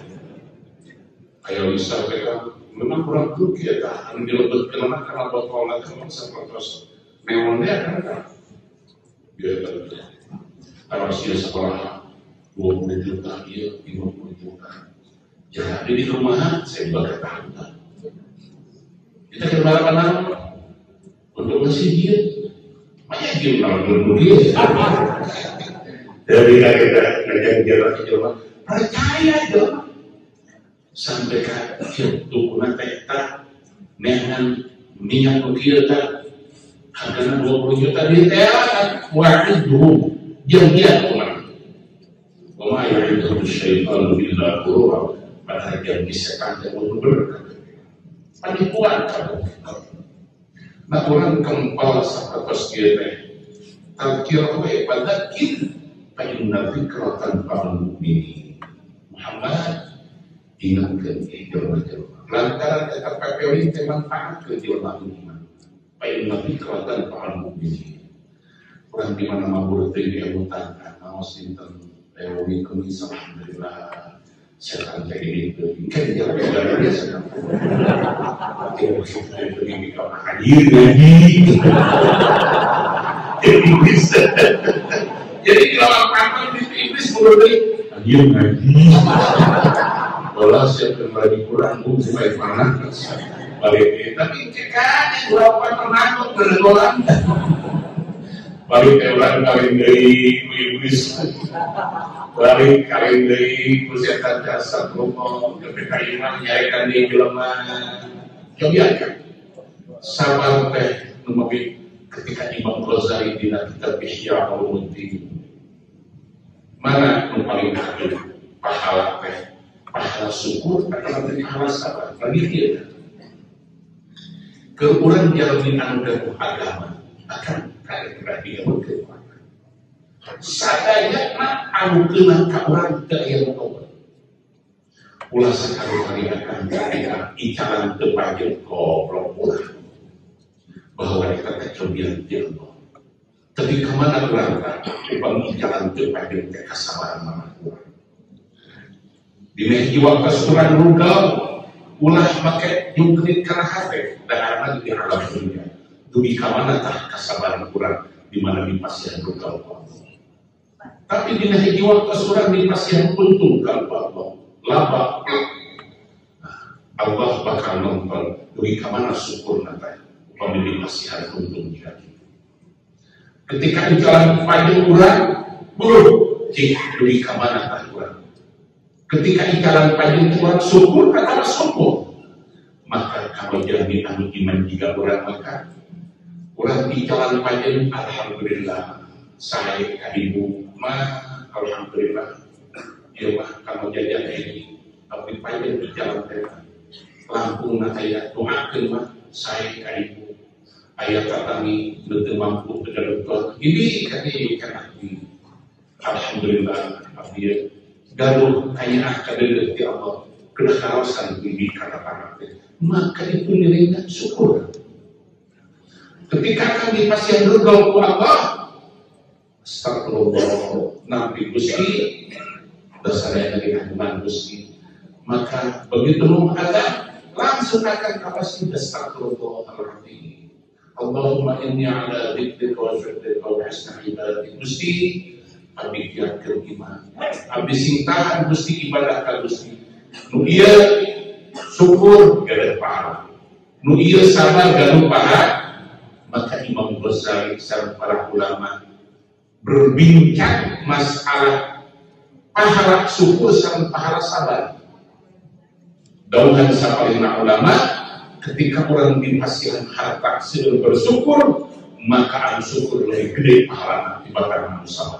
ayam bisa mereka memang kurang rugi ya kan dilebet kenapa karena botol lagi memang terus memangnya kan kan dia kan kalau dia sekolah dua puluh juta dia lima puluh juta jadi di rumah saya bakal tahu kita kenal-kenal untuk ngasih dia banyak dia menang dia dari kita ngajak dia lagi coba percaya dong sampai ke tukunan tekta dengan minyak kecil tak harganya dua puluh juta di teater waktu dulu yang dia kemana Wama ya'iduhum syaitan illa ghurura pada yang disetan yang berberkah penipuan kamu nah orang kempal sampai pas dia teh tazkir we padakir fa'inna dzikra tanfa'ul mu'minin Muhammad ingatkan ikhwan lantaran tetap P P O ini manfaat ke jiwa iman fa'inna dzikra tanfa'ul mu'minin orang di mana mabur tadi yang utangkan mau sinten teori kumis alhamdulillah setan jadi itu kan dia beda dia sedang dia begini kalau hadir lagi jadi bisa jadi kalau apa di iblis menurut hadir lagi bola siapa kembali kurang pun supaya mana balik tapi kan berapa penakut bergolan balik teoran kalian dari iblis balik kalian dari persiapan jasa promo ketika iman nyarikan di jelema coba kan sabar teh memilih ketika Imam Ghazali di kitab Ihya Ulumuddin mana yang paling akhir pahala teh pahala syukur atau pahala sabar bagi dia keurangan yang dianugerahkan agama akan kalian berarti yang berkekuatan sadaya nak anu kena ka urang teu aya tobat ulah sakali akan kaya icaran teu pajeng goblok ulah bahwa kita kecobian teu tapi kemana urang teh bang icaran teu pajeng teh kasabaran mana urang dina jiwa kasuran rugal ulah make nyungkrit kana hate daharna di alam dunia dugi kamana tah kasabaran urang di mana di pasien rugal tapi di hiji waktu surang di pasien untung kalau Allah laba Allah bakal nonton dari kemana syukur nanti pemilik pasien untung jadi ketika di jalan pagi kurang buruk jika dari kemana tak kurang ketika di jalan pagi kurang syukur atau syukur maka kalau jadi anu iman jika orang maka orang di jalan panjang alhamdulillah saya kaibu mah alhamdulillah ya mah kalau jajan ini tapi panjang di jalan panjang Lampung na ayat doakan mah saya kaibu ayat tatami betul mampu betul ini kami kan di alhamdulillah abdi gaduh hanya akademi di Allah kena kawasan ini kata-kata maka itu nilainya syukur. Ketika kami pasien berdoa ke Allah, astagfirullah, nabi Gusti, dasarnya dari agungan Gusti, maka begitu mengatakan langsung akan kapasitas astagfirullahaladzim. Allahumma inni ala dzikrika wa syukrika wa husni ibadatik. Gusti, abdi yakin iman, abdi singtahan Gusti ibadah ka Gusti. Nu ieu syukur gada pahala, nu ieu sabar gada pahala. Maka Imam Ghazali dan para ulama berbincang masalah pahala syukur dan pahala sabar. Dauhan sapalina ulama, ketika orang dikasihkan harta sedang bersyukur, maka anu syukur lebih gede pahala dibanding anu sabar.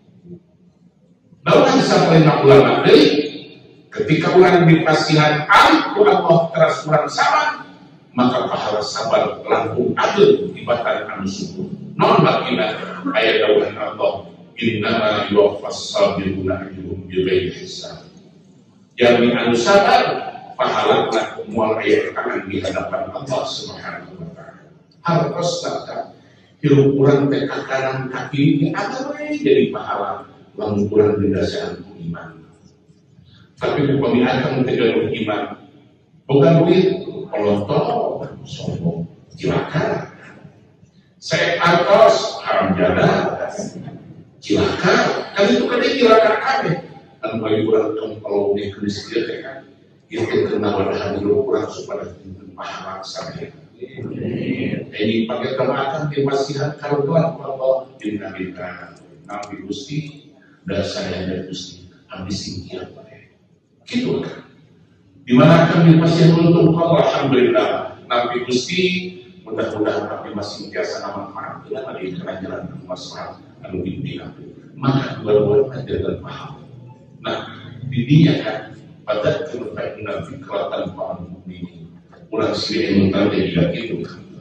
Dauhan sapalina ulama deui, ketika orang dikasihkan alku Allah teras orang sabar, maka pahala sabar langkung adil dibatan anu syukur. Non bakina ayat dauhan Allah, innama yuwaffas sabiruna ajruhum bighairi hisab. Jami anu sabar pahala mual aya tangan di hadapan Allah Subhanahu wa taala. Hartos kata hirup urang teh ka kanan kaki ini ada we jadi pahala lamun urang didasarkan iman. Tapi upami akang teh iman bukan duit pelontok, sombong, cilaka. Saya atas haram jana, cilaka. Kan itu kan dia cilaka kabeh. Dan bagi orang yang kalau dia keris dia kan, itu kena wadahan dulu kurang supaya pahala saya. Ini pakai kemakan di masihan kalau Tuhan Allah bina-bina Nabi Gusti dan saya dan Gusti habis singkian gitu kan. Di mana kami masih beruntung Allah alhamdulillah Nabi Gusti mudah-mudahan kami masih biasa manfaat dengan ada jalan masalah lalu bimbingan maka dua-duanya jalan paham. Nah didinya kan pada kemudian fikratan paham ini ulang sini yang tadi juga itu.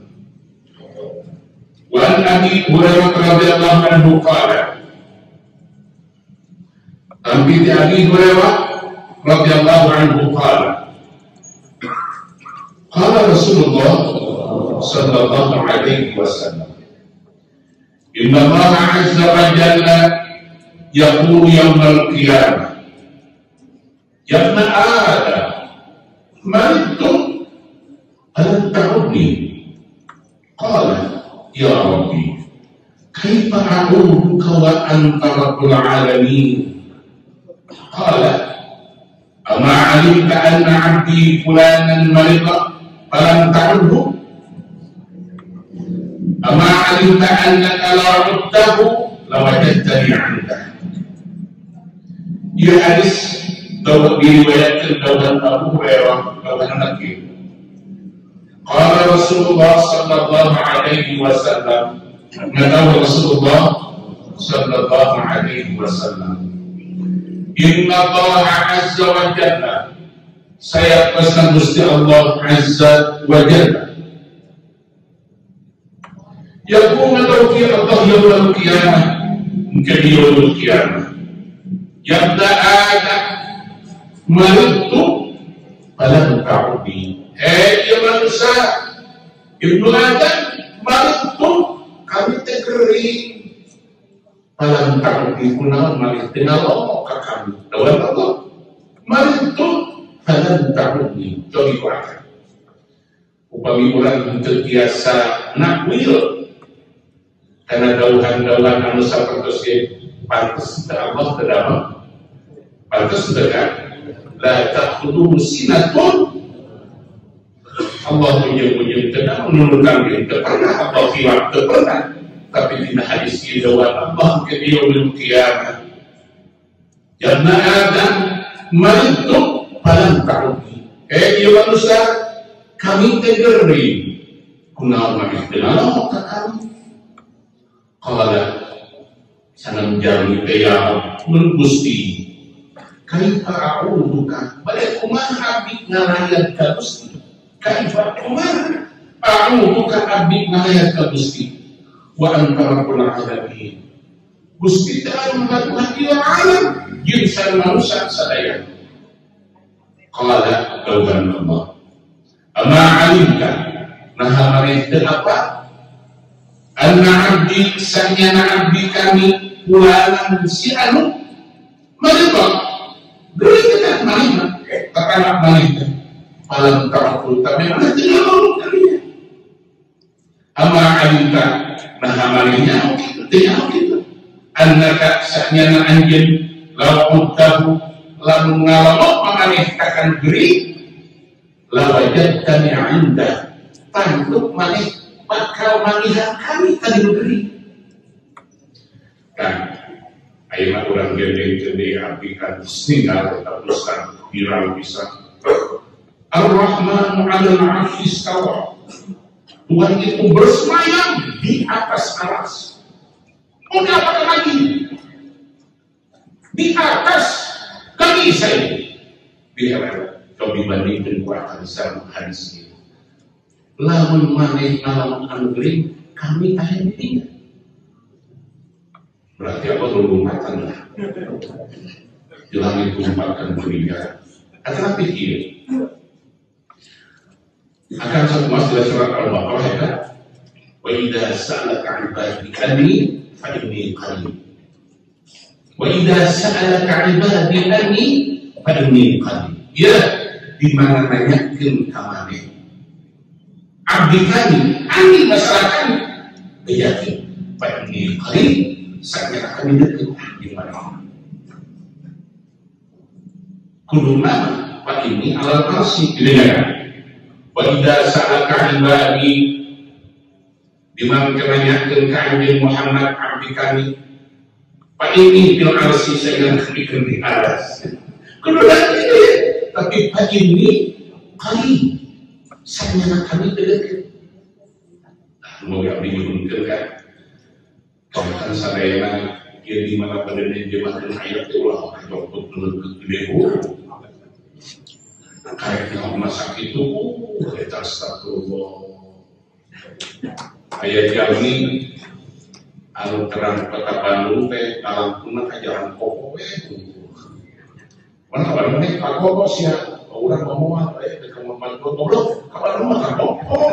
Wan Abi Hurairah radhiyallahu anhu qala Abi Abi Hurairah radhiyallahu anhu qala qala Rasulullah sallallahu alaihi wasallam inna Allah azza wa jalla yaqulu yawmal qiyamah ya ibna adam maritum alam ta'udni qala ya rabbi kaifa a'uduka wa anta rabbul alamin qala ama alimta anna abdi fulanan marida falam ta'udhu ama alimta annaka la uddahu lawajadtani 'indah. Ia hadis diriwayatkan dari Abu Hurairah radhiyallahu. Qala Rasulullah sallallahu alaihi wasallam, nadawa Rasulullah sallallahu alaihi wasallam, inna Allah azza wa jalla, saya pesan Gusti Allah azza wa jalla, yaqulu fi Allah yaumul qiyamah, mungkin yaumul qiyamah, yabda adam maritu falam ta'udi. Eh ya manusia ibnu adam maritu kami tegering falam ta'udi kunaon malih tinalo ka kami dawan Allah maritu falam ta'udi. Jadi kuat upami urang henteu biasa nakwil karena dauhan-dauhan anu sapertos ge pantes Allah terdamai pantes terdamai la ta'khudhuhu sinatun. Allah punya-punya tidak menurunkan kita pernah atau tidak pernah, tapi di hadis ini Allah ke yaumil qiyamah karena Adam maritu falam ta'udi. Eh dia manusia kami tegeri kunaon maneh denalo ka kami. Qala sanang jami teh ya mun Gusti kaifa a'uduka bade kumaha abdi ngalayan ka Gusti kaifa kumaha a'uduka abdi ngalayan ka Gusti wa anta rabbul alamin Gusti teh mengatur ieu alam jeung sareng manusia sadaya. Qala jawaban Allah ama alimka naha maneh teu apa anna abdi sanyana abdi kami pulanan si anu mereka beri kita maneh katanak maneh malam tarakul tapi mana tidak mau kalinya ama alimka naha manehnya gitu tidak gitu annaka sanyana anjeun law tahu lamun ngalamot maneh akan beri lawajat kami anda tanduk maneh bakal melihat kami tadi beri kan ayeuna urang gede gede apikan singal tetap besar viral bisa Ar-Rahman 'alal 'arsy istawa Tuhan itu bersemayam di atas aras. Mau apa lagi? Di atas kami saya biar kau dibandingkan kuatan sama hadis ini. Lamun maneh ngalamun anu gering kami aya di dinya. Berarti apa lulumpatan lah. Di langit tumpahkan berikan. Akan pikir. Akan satu mas dalam surat Al-Baqarah ya kan? Wa idza sa'alaka 'ibadi anni fa inni qarib. Wa idza sa'alaka 'ibadi anni fa inni qarib. Ya, di mana nanyakeun ka maneh. Abdi kami, anni masalah kami. Yakin, fa inni qarib, saknya kami dekat di mana. Kudu nama, fa inni alal arsy didengarkan. Wa idza sa'alaka 'ibadi bimang kenanyakeun ka Nabi Muhammad abdi kami fa inni fil arsy sayang bikin di aras kudu lagi tapi fa inni qarib sayang kami dekat semoga abdi nyuhunkeun kan tongkan sadayana ieu di mana padane jemaah ayat ulah kajopot leukeut gede kayak yang masak itu, kita astagfirullah. Ayat kami, anu terang kota Bandung teh, dalam punah kajaran pokok teh. Mana kabar mana? Aku apa sih ya? Orang ngomong apa ya? Dekat membantu goblok. Kabar rumah kan pokok.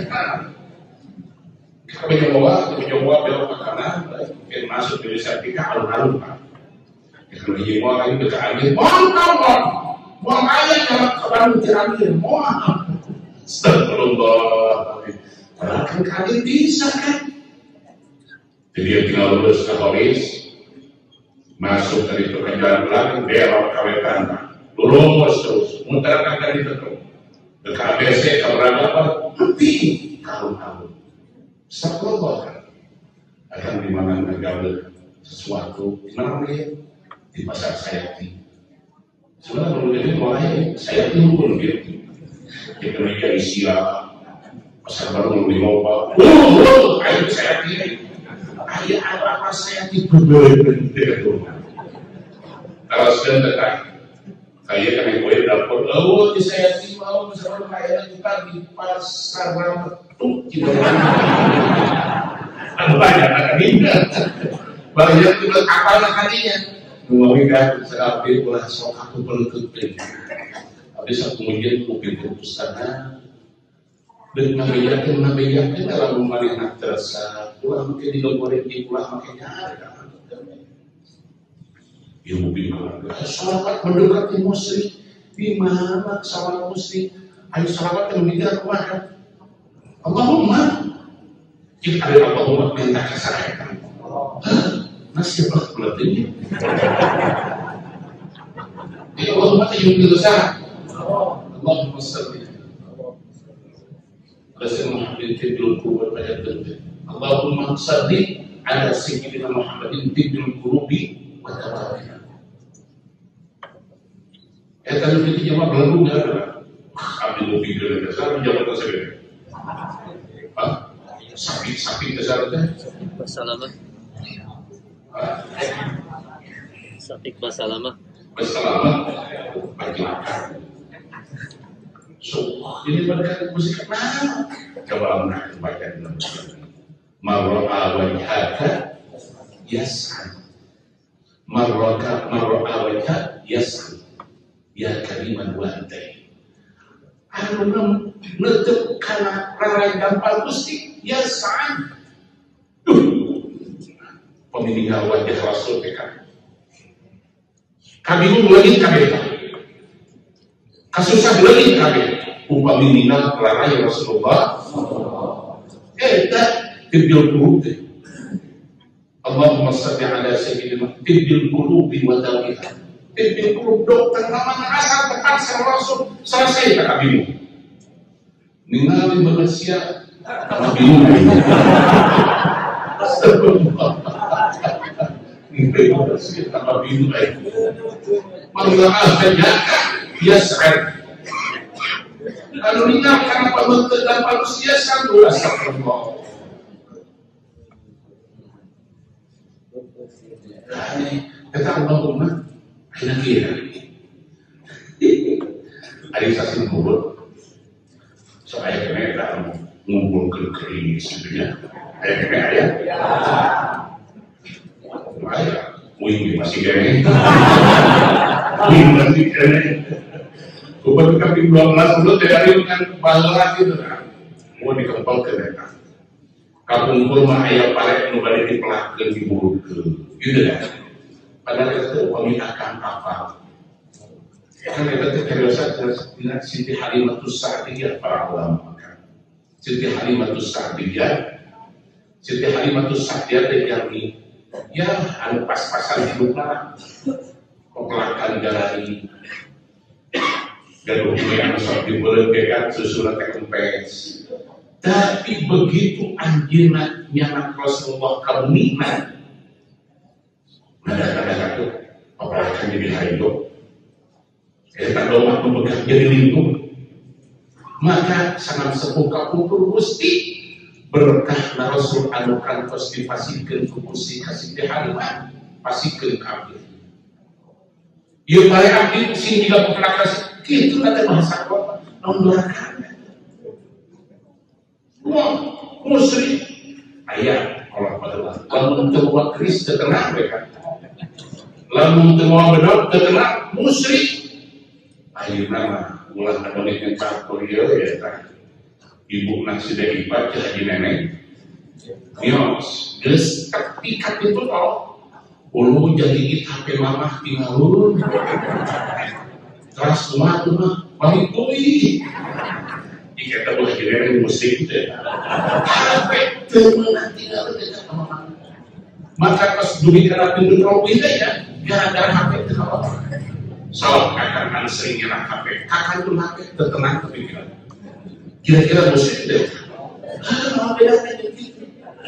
Kami coba, kami coba belok ke kanan, mungkin masuk dari sertika alun-alun kan. Kalau jiwa lagi dekat angin, mantap. Buang ayat dalam kabar terakhir, mohon. Astagfirullah. Kan kalian bisa kan? Jadi dia tinggal lulus ke Horis, masuk dari itu ke jalan belakang, belok ke wetan, lurus terus, muterkan dari itu terus. Ke A B C, ke berapa? Tapi kalau-kalau, astagfirullah kan? Akan dimana negara sesuatu, dimana dia? Di pasar Sayati. Sebenarnya kalau jadi mulai saya timbul gitu, kita media istilah pasar baru mau dibawa, oh, ayo saya pilih, ayo apa saya timbul gitu, kalau sedang dekat, saya kan yang boleh dapur, oh di saya timbul, misalnya kayak kita di pasar baru tuh, gitu, ada banyak ada ingat, banyak timbul apa nakalinya. Mengawinkan seapi ulah sok aku pelututnya. Habis aku kemudian mungkin perpustakaan dan nabiyakin nabiyakin dalam memanah terasa ulah mungkin di goreng di ulah makanya ada. Ilmu bima. Salawat mendekati musyrik di mana salawat musyrik? Ayo salawat yang mikir kemana? Allahumma kita ada Allahumma minta kesalahan. Nasib lah pelatihnya. Ya Allahumma tayyib dosa. Allahumma salli. Rasulullah Muhammadin kubur pada tentu. Allahumma salli ala sayyidina Muhammadin tibul qurubi wa tabaraka. Ya kalau kita jawab belum ada. kami mau pikir dasar menjawab dasar. Ah, sakit-sakit dasar teh. Masalah sakit masalah mah. Masalah bagi makan. So, ini mereka musik kenal. Coba mereka baca dalam marra'a wajhaka yas'an. Marra'a marra'a wajhaka yas'an. Ya kariman wa antai. Anu nutup kana rarai gampang Gusti yas'an. Duh. Pemilihan wajah Rasul P K. Kami lagi kami. Kasusah lagi kami. Upami minat rarai Rasulullah. Eta tibil qulubi. Allahumma shalli ala sayyidina tibil qulubi wa dawiha. Tibil qulub dokter namanya asal tepat sama Rasul. Selesai tak kami. Ningali manusia kami. Tambah bingung lagi. Mengenal saja biasa. Kalau meninggalkan pembentuk dan manusia satu astagfirullah. Kata Allahumma aina kira. Ada saksi kubur. Soalnya kena tak ngumpul ke kering sebenarnya. Ada kena ya. Ayah, wing masih gini, wing masih gini. Kubat kami dua belas dulu dari dengan balas itu kan, mau dikempal ke mereka. Kampung rumah ayah paling kembali dipelakkan di mulut ke, gitu kan. Padahal itu kami akan apa? Karena itu terbiasa dengan Siti Halimatus Sa'diyah para ulama. Siti Halimatus Sa'diyah, Siti Halimatus Sa'diyah terjadi. Ya, anu pas-pasan hiduplah pepelakan jalani gaduh yang seperti berlebihan susunan kempes. Tapi begitu anjirna nyanak Rasulullah kamu nikmat, nada-nada itu pepelakan jadi hidup. Kita doa memegang jadi lindung. Maka sangat sepuh kapungkur Gusti. Berkah na Rasul anu kantos dipasikeun ku Gusti ka Siti Halimah pasikeun ka abdi. Ieu bae abdi sing jiga pekelakas kitu teh bahasa apa? Naon dorakan. Wah, musyrik. Aya kalau padahal lamun teu bawa keris teu tenang mereka. Lamun teu bawa bedog teu tenang musyrik. Ayeuna mah ulah anu ngecampur ieu ya tah. Ibu nasi dari ibadah jadi nenek, nios, terus ketika itu kalau ulu jadi H P mama tinggal ulu, terus semua tuh mah balik tui, jika kita boleh jadi musik itu ya, H P teman tinggal dekat sama mama, maka pas dulu kita pintu kalau pindah ya, gara-gara H P itu kalau, soal kakak kan sering nyerang H P, kakak tuh H P tertenang kepikiran. Kira-kira musik deh. Ah, mau bedakan gitu.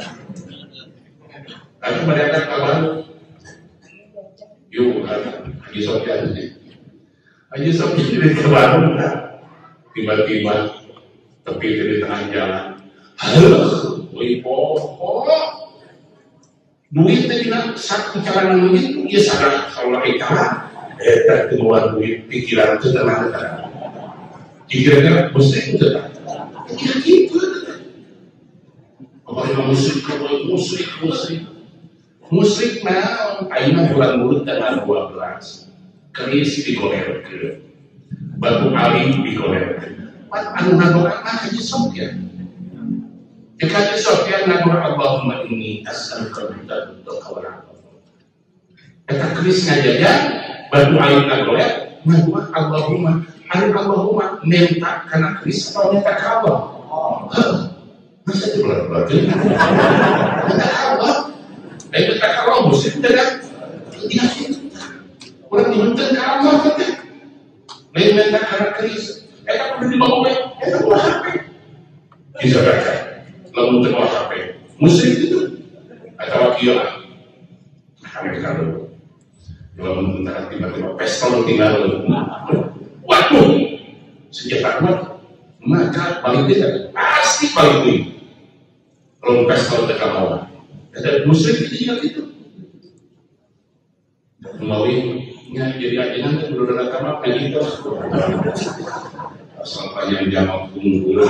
Aku mereka kawan. Yuk, Haji Sofyan ini. Haji Sofyan jadi kawan. Tiba-tiba tepi di tengah jalan. Halo, woi poho. Duit tadi nak satu jalan begitu, ya salah kalau ikan. Eh, tak keluar duit pikiran itu tenang. Kira-kira musik itu tak. Ya gitu. Apakah musrik, musrik, musrik, musrik nah, aina bulan mulut tanggal dua belas, keris digoler ke, batu aling digoler ke, anu nadoa mah Haji Sofyan. Jika Haji Sofyan nadoa Allahumma inni as'aluka bid'at taqwa. Kata keris ngajaja, batu aling nagoler, nadoa Allahumma anu Allahumma minta karena keris atau minta ke Allah? Masa itu berat-berat minta ke Allah? Eh minta ke Allah musik dengan ya itu orang diminta ke Allah kan lain minta karena keris eh tak perlu dibawa eh tak bawa H P bisa baca lalu terbawa H P musik itu atau kira kami kalau kalau minta tiba-tiba pestol tinggal waduh, sejak kuat, maka balik dia pasti balik dia. Kalau pesta dekat bawah, ada musrik itu itu. Maunya jadi ajaran itu udah datang apa gitu. Asal panjang jamaah unggul.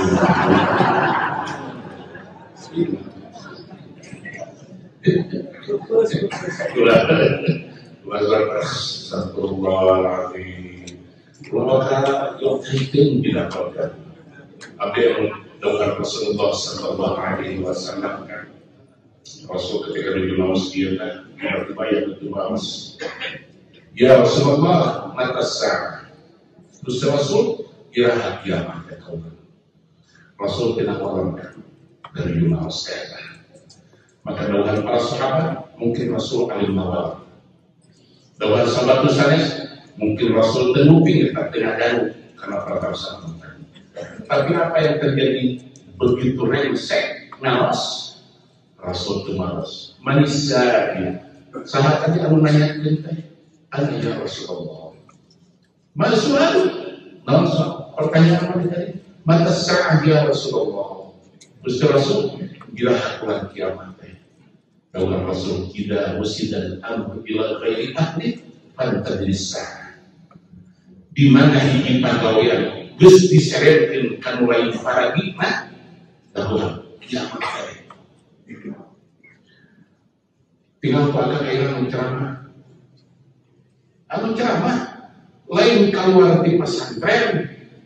Satu lagi, maka yang penting didapatkan. Apa yang dilakukan Rasulullah Sallallahu Alaihi Wasallam kan? Rasul ketika menuju masjid kan, berbayar betul mas. Ya Rasulullah, mata sah. Terus Rasul kira kiamat ya kau. Rasul tidak waramkan dari Yunas kata. Maka dengan para sahabat mungkin Rasul alim nawar. Dengan sahabat Sanes mungkin Rasul tenuping tak tengah jauh karena para sahabat. Tapi apa yang terjadi begitu rengsek nawas Rasul itu malas. Manisnya sahabatnya anu nanya kita, "Ana ya Rasulullah." Masuk langsung pertanyaan apa tadi? Mata sa'ah ya Rasulullah. Terus Rasul bila hakulan kiamat. Kalau Rasul tidak wasidan amru ila ghairi ahli fantadrisa. Di mana hiji pagawean geus diseretkeun ka nu lain paradigma dahulu kiamat teh. Tinggal pada kairan menceramah. Anu ceramah lain keluar di pesantren,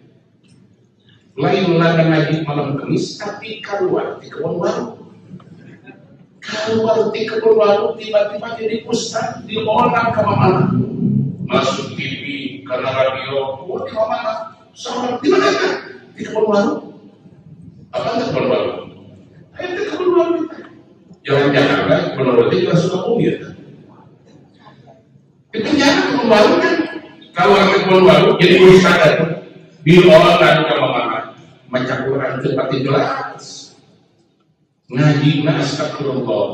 lain ladang ngaji malam Kamis, tapi keluar di kebun baru. Keluar di kebun baru tiba-tiba jadi ustaz di orang ke mana? Masuk T V karena radio, oh di mana? Seorang di mana kan? Di kebun baru. Apa itu kebun baru? Ayo di kebun baru kita. Jangan-jangan kan menurut kita suka umir kan? Itu jangan kebun baru kan? Kalau orang kebun baru jadi ustaz itu di orang ke mana? Baca Quran tempat jelas. Ngaji na astagfirullah.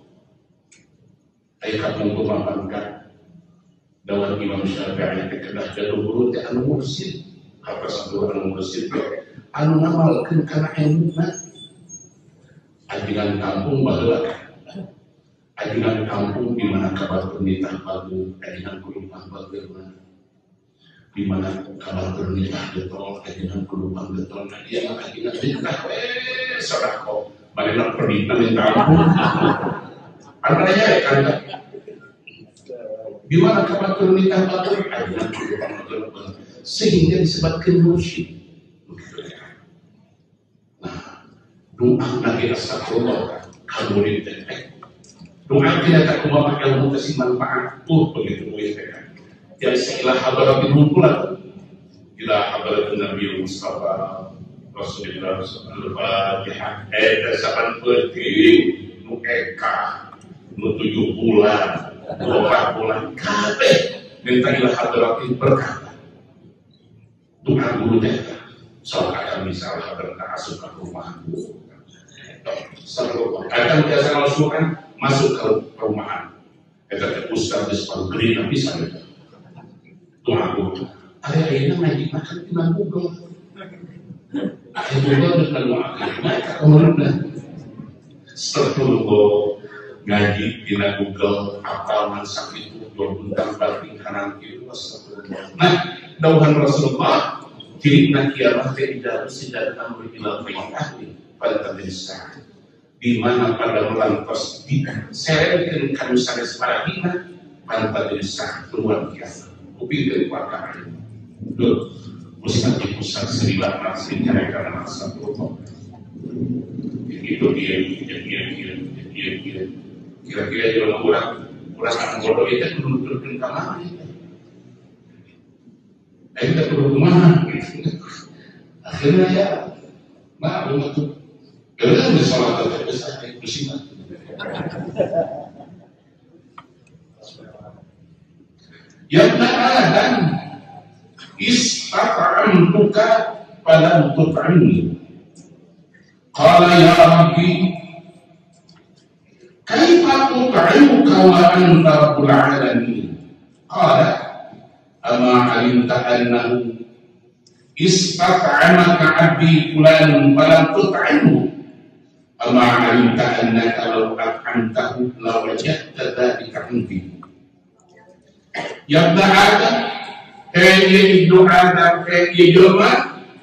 Ayo kamu kumapankan dawan Imam Syafi'i kedah jatuh burut anu mursid. Apa sabtu anu mursid anu ngamalkeun kana ilmuna. Ajinan kampung baheula. Ajinan kampung di mana kabar nikah bagus, ajinan kulupang bageuna. Di mana kabar nikah getol, ajinan kulupang getol. Dia ajinan nikah eh sedekah. Bagaimana pernikahan yang kamu? Artinya ya kan? Di mana kabar nikah bagus, ajinan kulupang getol. Sehingga disebutkan mursyid. Nah, doa lagi astagfirullah kamu didetek. Doa tidak tak kumamak ilmu kasih manfaat tuh begitu ya. Jadi seilah hadarat kumpulan, ila hadarat Nabi Mustafa Rasulullah Al-Fatihah. Eh, saban penting nu eka, nu tujuh bulan, delapan bulan, kabeh minta ila hadarat berkah. Doa guru kita, soal akan misal hadarat asuh ke rumah. Akan biasa langsungkan masuk ke perumahan. Kata Ustaz di sekolah gede bisa gitu. Tuh aku, ada yang ngaji makan di Google. Ada Google dengan makan, mereka kemudian setelah ngaji di Google apa masak itu dua bintang batin kanan kiri. Nah, dauhan Rasulullah jadi nak kiamat tidak tidak akan berbilang ahli pada desa. Di mana pada melantos diserahkan kanu sanes paradigma pada desa luar biasa. Kuping dari warga itu pusat di pusat seribat masih cara karena satu itu dia dia dia dia dia dia kira-kira jual kurang kurang bodoh itu menunjukkan kemana eh kita turun kemana akhirnya ya nah rumah tuh kalau di sholat terbesar itu sih yang dan istata'amtuka falam tut'amni qala ya rabbi kaifa tut'imuka wa anta rabbul alamin qala ama alimta annahu istat'amaka 'abdi fulan falam tut'imhu ama 'alimta annaka law at'amtahu law wajadta dzalika 'indi. Ya Adam, kayaknya ibnu Adam, kayaknya jelma,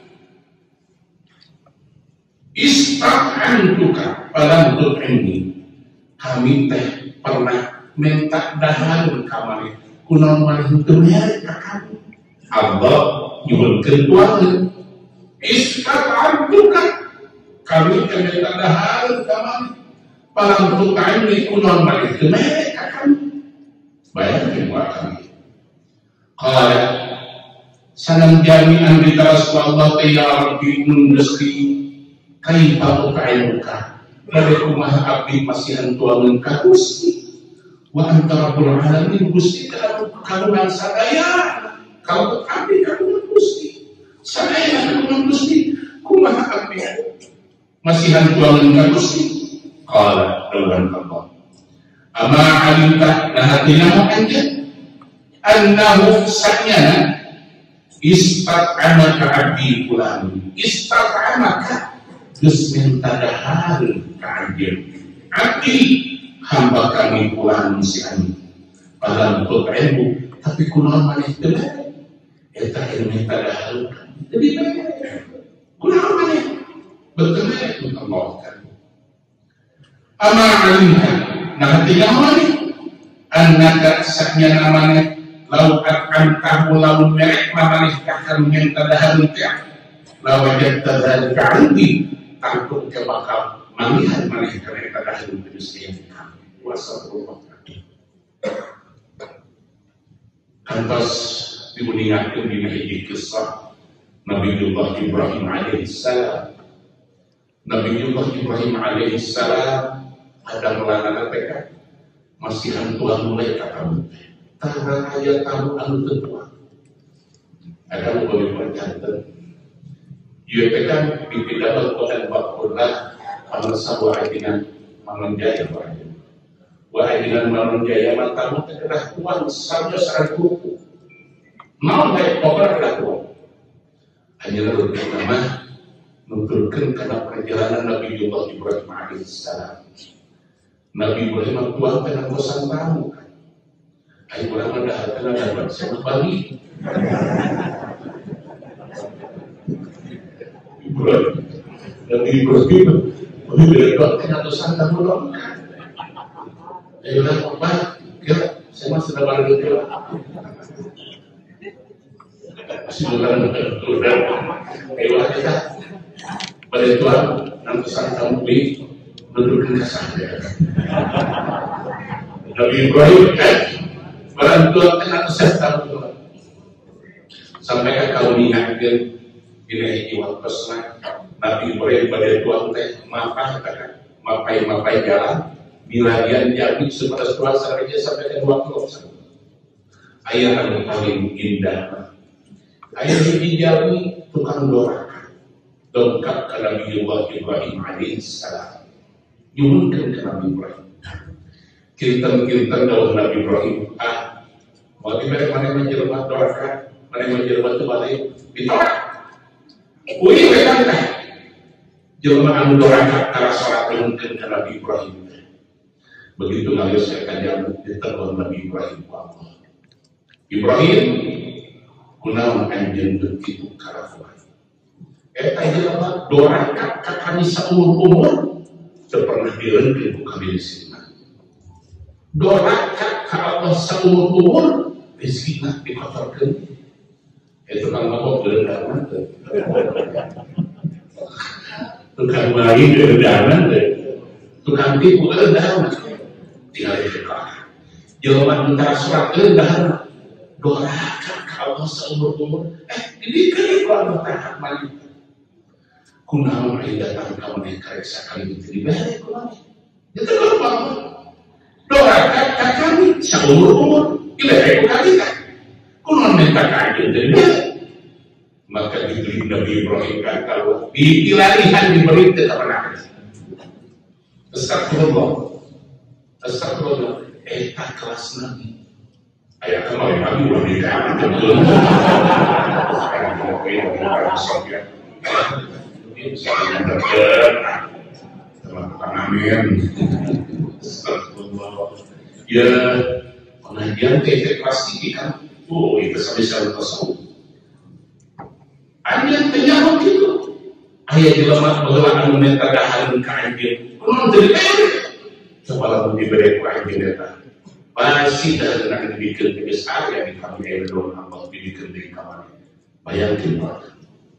istat'amtuka falam tut'imni. Kami teh pernah minta dahan kamari kunaon maneh teu mere ka kamu. Allah nyuwunkeun tuangan. Istat'amtuka, kami teh minta dahan kamari falam tut'imni kunaon maneh teu mere ka kamu. Bayangkan buat kami. Kalau sanam jami'an di Rasulullah ya Rabbi mundesti kaifa utaimuka dari rumah abdi masihan tuangan ka Gusti wa anta rabbul alamin Gusti kagungan sadaya kalau abdi kagungan Gusti sadaya kagungan Gusti kumaha abdi masihan tuangan ka Gusti. Qala dawan Allah ama alimta nah dinamu anjeun annahu sa'yana istat'amaka 'abdi fulan istat'amaka geus minta dahar ka anjeun abdi hamba kami fulan si ani padahal tut'imhu tapi kunaon maneh teu eta minta dahar jadi kunaon maneh betul Allah kan ama alimta nah dinamu maneh annaka sa'yana maneh lau at'amtahu lau merek mamaneh kakang minta dahan teh lau wajadta dzalika 'indi takut ke bakal malihat maneh ka minta dahan Gusti Allah wasallallahu alaihi. Kantos diuningakeun dina hiji kisah Nabiullah Ibrahim alaihi salam. Nabiullah Ibrahim alaihi salam ada melanana teh masih hantuan mulai ka kamu karena ayat kamu anu tentuan akan boleh berjantan ia tekan dipindah Quran bakullah amal sabu ajinan manonjaya wa ajinan manonjaya matamu terkedah tuan sabda sarang kuku mau baik pokoknya kedah tuan hanya lalu nama menurunkan karena perjalanan Nabi Ibrahim alaihissalam. Nabi Ibrahim tuan dengan kosan tamu ayo orang ada harta dapat sama bagi Ibrahim Nabi Ibrahim Nabi Ibrahim atau santan belum ayo lah apa kira saya masih dapat kira masih dapat kira ayo lah kita pada tuan nanti santan beli menurunkan kesadaran Nabi Ibrahim kan barang Tuhan kena kesehatan Tuhan sampai ke kau ingatkan ilahi wakasna Nabi Ibrahim pada Tuhan teh mapai kata mapai mapai jalan biladian jadi sebatas Tuhan saja sampai ke dua kilo ayah yang paling indah ayah ini jadi tukang doakan dongkap ke Nabi Ibrahim alaihissalam nyuhunkan ke Nabi Ibrahim kinten-kinten daun Nabi Ibrahim ah bagi mereka mana menjelma doakan mana menjelma itu balik ditolak wih mereka kita jelma anu doakan karena sholat nyuhunkan ke Nabi Ibrahim begitu ngalir saya kajian diterbang Nabi Ibrahim Allah Ibrahim kunaon anjeun begitu karafuan eta jelma doakan ka kami saumur-umur teu pernah direungkeun ku kami di sini doakan ke Allah seumur-umur rizkinya dikotorkan itu kan mabok gerendangan tukang main gerendangan tukang tipu gerendangan tinggal di dekat jawaban antara surat gerendangan doakan ke Allah seumur-umur eh ini kan itu Allah tahap malik kunaon ai datang kamu di karya kali itu dibalik kunaon itu apa doakan kami seumur-umur ilahi kita kunaon minta kajian dari mana maka diberi Nabi Ibrahim kan kalau dipilarihan diberi tidak pernah astagfirullah astagfirullah eta kelas Nabi Ayah kemarin kami udah nikah, betul. Sekarang kita pengen kita bisa ya. Ini saya dapat teman-teman amin. Ya pengajian T V pasti kan, oh itu sampai tasawuf. Ada yang terjawab itu. Ayah jelema bahwa anu minta dahareun ka anjeun. Kunaon teu dibere? Coba lamun dibere ku anjeun eta. Pasti dahareun dibikeun geus aya di kami aya doa Allah dibikeun deui ka mana. Bayangkeun bae.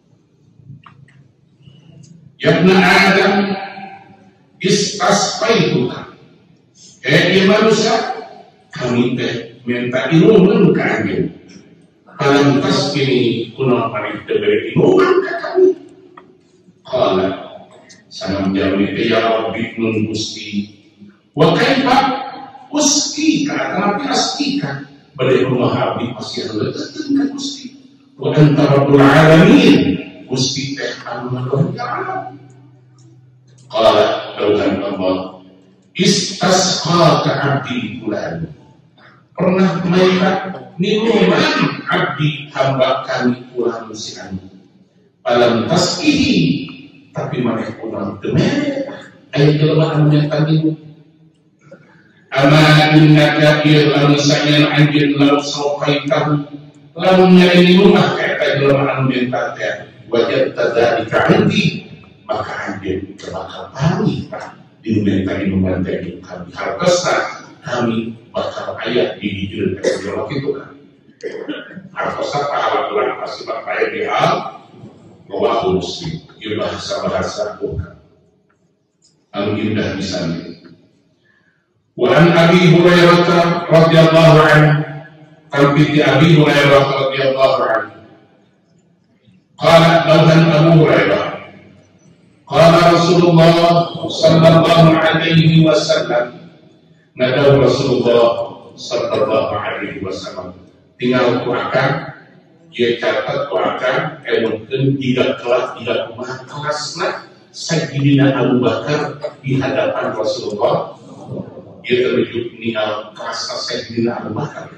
Ya ibna Adam istasqaituka. Eh ieu manusia kami teh minta inuman ka anjeun. Alam tas kini kunaon paling dibere inuman ka kami. Qala sanam jawab ya Rabbi nun gusti wa kaifa uski ka tapi astika bade rumah abdi masih ada tetep gusti wa anta rabbul alamin gusti teh anu luar biasa. Qala dauhan Allah istasqa ka abdi fulan pernah mereka minuman abdi hamba kami fulan si anu alam tasqihi tapi mana kurang temen ayat kelemahan yang tadi ama innaka lalu sanyan anjin lalu saukaitahu lalu nyari rumah kata kelemahan yang tadi wajib tadzalika andi maka anjin bakal pamit di minta minuman tadi kami hartasa kami bakal ayat di hijrah kalau itu kan hartasa pahala Quran pasti bakal ayat di hal bahwa muslim ya bahasa-bahasa bukan anu indah misalnya. Wa an Abi Hurairah radhiyallahu anhu kalbi Abi Hurairah radhiyallahu anhu qala lauhan Abu Hurairah qala Rasulullah sallallahu alaihi wasallam nadaw Rasulullah sallallahu alaihi wasallam tinggal ku akan dia catat kuakan emukeun tiga kelas tiga rumah kelasna Sayyidina Abu Bakar di hadapan Rasulullah. Dia terwujud ninggal kelasna Sayyidina Abu Bakar.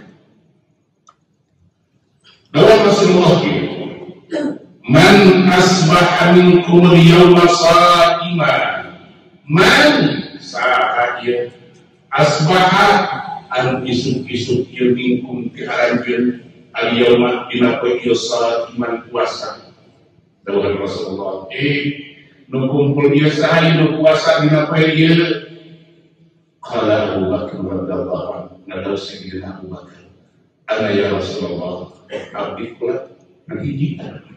Lawan Rasulullah itu man asbaha minkum al-yawma sha'iman man sa'aya asbaha an isuk-isuk ieu minkum ti aranjeun al-yawma dina poe ieu salat iman puasa dawuh Rasulullah eh nu kumpul ieu saha nu puasa dina poe ieu qala Abu Bakar radhiyallahu anhu nadaw sayyidina Abu Bakar ana ya Rasulullah abdi kula hiji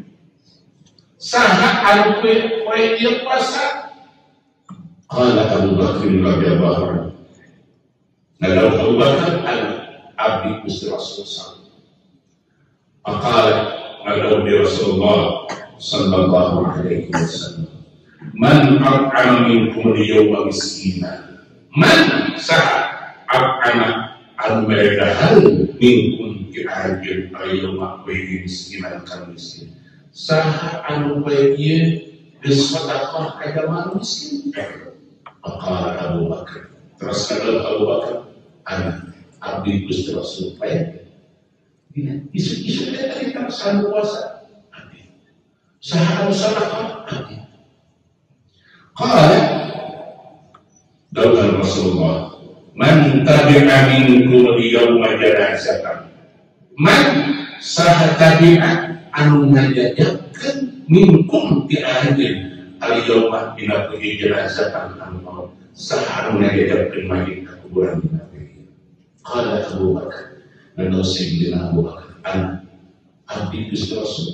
saha anu poe ieu puasa qala Abu Bakar radhiyallahu anhu nadaw Abu Bakar ana abdi Gusti Rasul Maqala nadaw bi Rasulullah sallallahu alaihi wasallam man at'ama minkum al-yawma miskina man sa'a at'ama al-madahal minkum ki'ajil al-yawma wa miskinan kan miskin sa'a anu bayi bersedekah kepada miskin. Maqala Abu Bakar terus kata Abu Bakar ana abdi Gusti Rasul baik isu-isu dari kita selalu puasa sahabat sahabat qala dawuh Rasulullah man tabi'a minkum al-yawma janazatan man sahatabi'a anu ngajajakeun minkum ti anjeun al-yawma dina poe janazatan anu saha anu ngajajakeun mayit ka kuburan nabi qala Abu Bakar nadaw sayyidina Abu Bakar ana abdi Gusti Rasul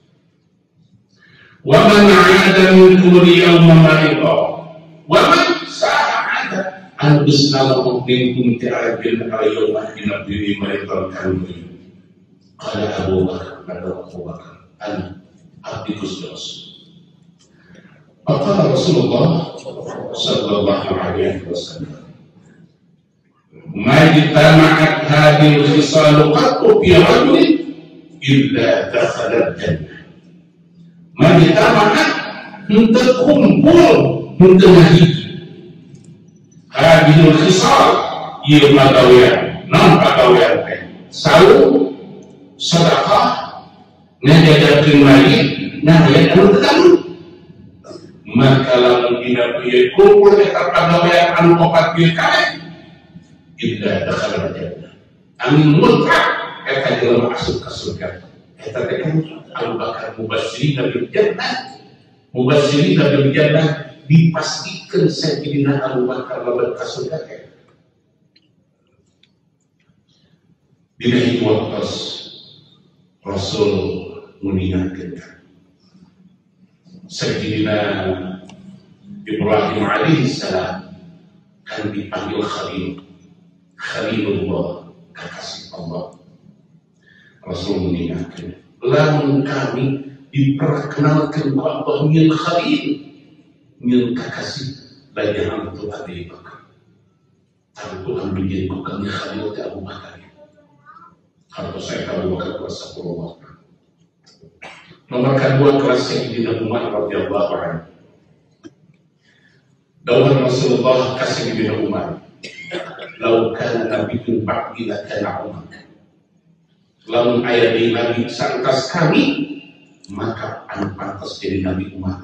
wa man 'ada minkum al-yawma marida wa man sa'ada an bisnalahu minkum ta'ajil al-yawma dina poe marida kanu qala Abu Bakar nadaw Abu Bakar ana abdi Gusti Rasul. Maka Rasulullah sallallahu alaihi wasallam majtama'at hadhihi al-khisal qattu fi rajulin illa dakhala al-jannah. Majtama'at henteu kumpul henteu ngahiji hadhihi al-khisal ieu pagawean naon pagawean teh saum, sedekah, ngajajakeun lagi, nah ya anu tetangga. Maka lamun dina pieu kumpul eta pagawean anu opat pieu kabeh, illa dakhala jannah. Anu mutlak eta jelema asup ka surga. Eta teh kan Abu Bakar mubasyirina bil jannah. Mubasyirina bil jannah dipastikan Sayyidina Abu Bakar mlebu ka surga. Dina itu waktu Rasul mengingatkan Sayyidina Ibrahim alaihissalam kan dipanggil Khalil, Khalilullah, kekasih Allah. Rasul mengingatkan, lamun kami diperkenalkan ke Allah min Khalil, min kekasih layahan untuk Abu Bakar. Tapi Tuhan menjadikan kami Khalil ke Abu Bakar. Kalau saya tahu Bakar kelas sepuluh. Nomor kedua kelas Sayyidina Umar radhiyallahu anhu. Dawuh Rasulullah ka Sayyidina Umar, "Lau kana nabiyyun ba'di la kana Umar." Lamun aya di nabi sangkas kami, maka anu pantas jadi Nabi Umar.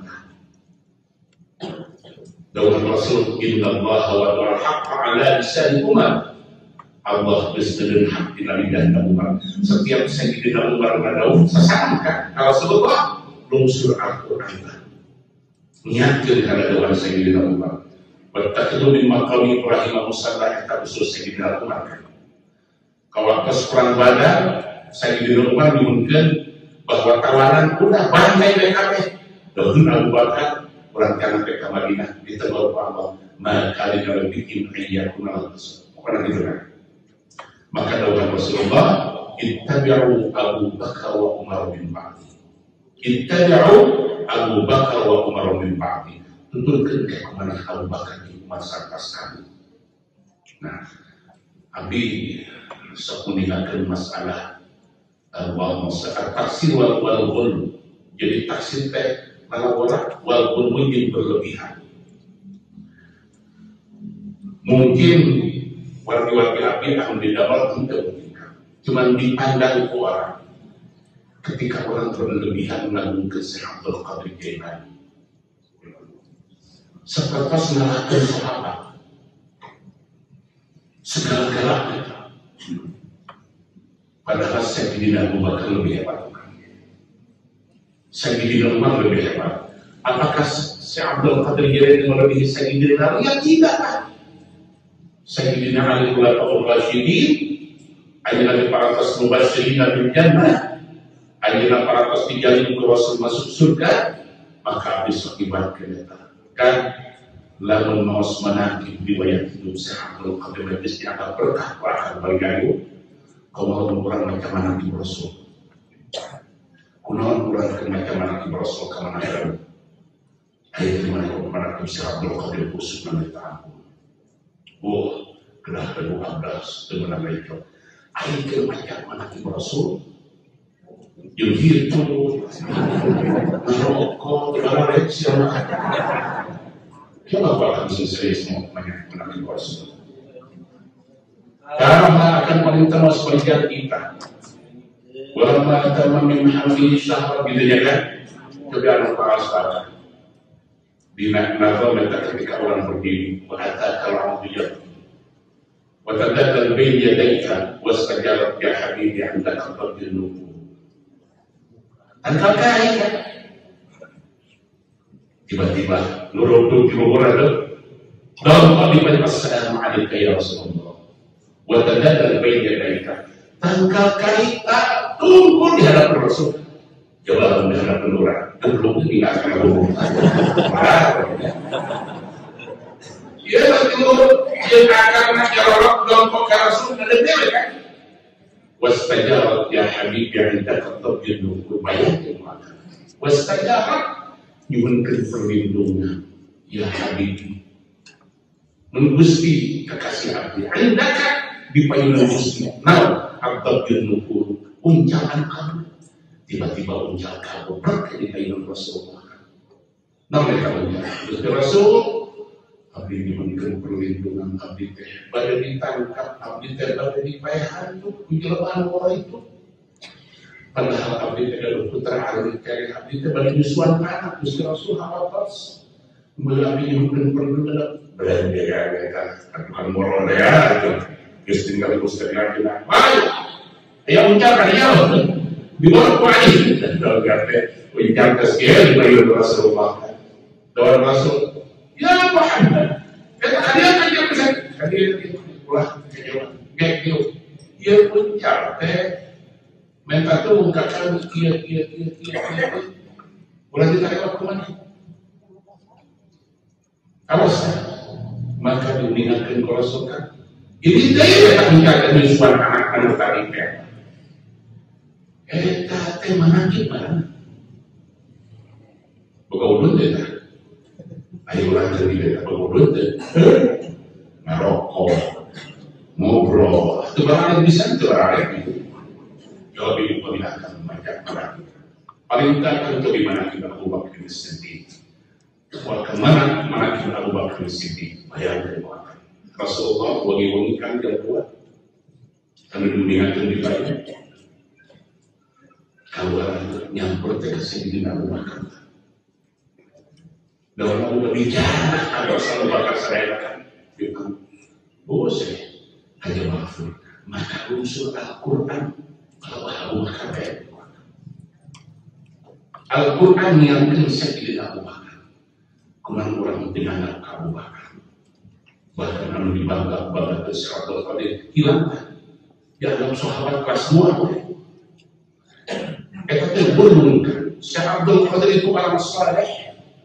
Dawuh Rasul, "Inna Allah wa ta'ala haqqa 'ala lisan Umar." Allah bersedia hak di Nabi dan Umar. Setiap Sayyidina Umar berdaun sesangka kalau Rasulullah lungsur Al-Quran. Niatkan karena doa Sayyidina Umar. Bertakdu min maqami Ibrahim musalla eta usul Sayyidina Umar. Kawakas perang Badar, Sayyidina Umar diumumkan bahwa tawanan udah bantai bae kabeh. Daun Abu Bakar berangkat ke Madinah di tengah Allah. Maka dia bikin ayatun al-Rasul. Pernah gitu kan? Maka dawuh Rasulullah, ittabi'u Abu Bakar wa Umar bin ba'di. Ittabi'u Abu Bakar wa Umar bin ba'di. Tuturkeun ke kumana Abu Bakar di Umar sartas kami. Nah, abi sok meninggalkan masalah wal masalah taksir wal wal ghul. Jadi taksir teh malawala wal ghul mungkin berlebihan. Mungkin warga-warga api akan didapal tidak mungkin. Cuma dipandang ke orang. Ketika orang berlebihan mengagungkan Syekh Abdul Qadir Jailani, seperti mengalahkan sahabat, segala-galanya. Padahal Sayyidina Abu Bakar lebih hebat. Sayyidina Umar lebih hebat. Apakah Syekh Abdul Qadir Jailani melebihi Sayyidina Ali? Ya tidak. Sayyidina Ali Khulafaur Rasyidin, ayeuna parantos mubasyirina bil jannah, ayeuna parantos dijalin ku Rasul masuk surga, maka habis akibatkeun eta. Kan lamun maos manaqib riwayat hidup Syekh Abdul Qadir Jailani dianggap berkah akan bagi ayu, kumaha urang macam manaqib Rasul. Kunaon urang keur macam manaqib Rasul ka mana aya. Aya mana manaqib Syekh Abdul Qadir khusus nang oh, kedah kedua belas dengan mereka. Air ke macam mana di Rasul? Yang itu, merokok, berarek siapa? Kenapa akan serius mau banyak mana di Rasul? Karena akan perintah sebagian kita. Walau teman memahami sahabat gitu ya kan? Coba para sahabat. Di nazar mereka ketika orang berdiri berkata kalau dia watadadal bain yadayka wastajarat ya habibi andaka qabdil nubuwah. Angkat kaki tiba-tiba nurut di bawah ada dalam kalimat assalamu alayka ya Rasulullah. Watadadal bain yadayka angkat kaki tak tunggu di hadapan Rasul. Coba di hadapan orang belum tidak akan ngomong. Ya nanti lu yang akan ngejarok dalam perkara sunnah dan dia kan. Wastajarat ya Habib yang tidak tertobir nunggu bayar yang mana. Wastajarat nyuhunkan perlindungan ya Habib. Menggusti kekasih abdi. Andaka di payunan gusti. Nah, tertobir nunggu uncakan kamu. Tiba-tiba uncal kamu berkah di payunan Rasulullah. Nah mereka uncal. Terus Rasul. Tapi diberikan perlindungan abdi teh, pada ditangkap abdi teh, pada dipayahan tuh kujelaan orang itu. Padahal abdi teh adalah putra Ali kari abdi teh pada nyusuan anak Gusti Rasul hawatos. Abdi diberikan perlindungan berani ya kan, adukan moral ya itu. Gusti tinggal Gusti lagi nak, baik. Ayo ucapkan ya, di bawah kuali. Dan kalau kata ucapkan sekian di bawah Rasulullah, doa Rasul. Ya Muhammad, kata kalian aja bisa kalian pulang kejauhan, gitu. Dia puncak teh, minta tuh ungkapkan kia kia kia kia kia. Boleh ditarik waktu mana? Awas, maka diingatkan kalau suka. Ini dia yang ungkapkan nyusuan anak-anak tadi teh. Eh, teh mana gimana? Bukan ulun deh. Ayo lanjut di beda pengurut ngerokok, ngobrol, itu barang bisa itu barang itu. Jauh lebih peminatkan banyak orang. Paling utama untuk dimana kita Abu Bakar As-Siddiq. Wah kemana mana kita Abu Bakar As-Siddiq? Bayangkan bahkan Rasulullah wangi-wangi kan dia buat, kami diingatkan di banyak. Kawan nyampur ke Sayyidina Abu Bakar. Dan orang berbicara atau selalu bakal saya akan bilang, boleh hanya maafur. Maka unsur Al-Quran kalau Abu Bakar Al-Quran yang bisa tidak Abu Bakar kurang kurang dengan Abu Bakar. Bahkan anu dibangga bangga ke Syekh Qadir hilangkan dianggap sahabat kelas dua. Eta teh beungeun Syekh Abdul Qadir itu orang saleh.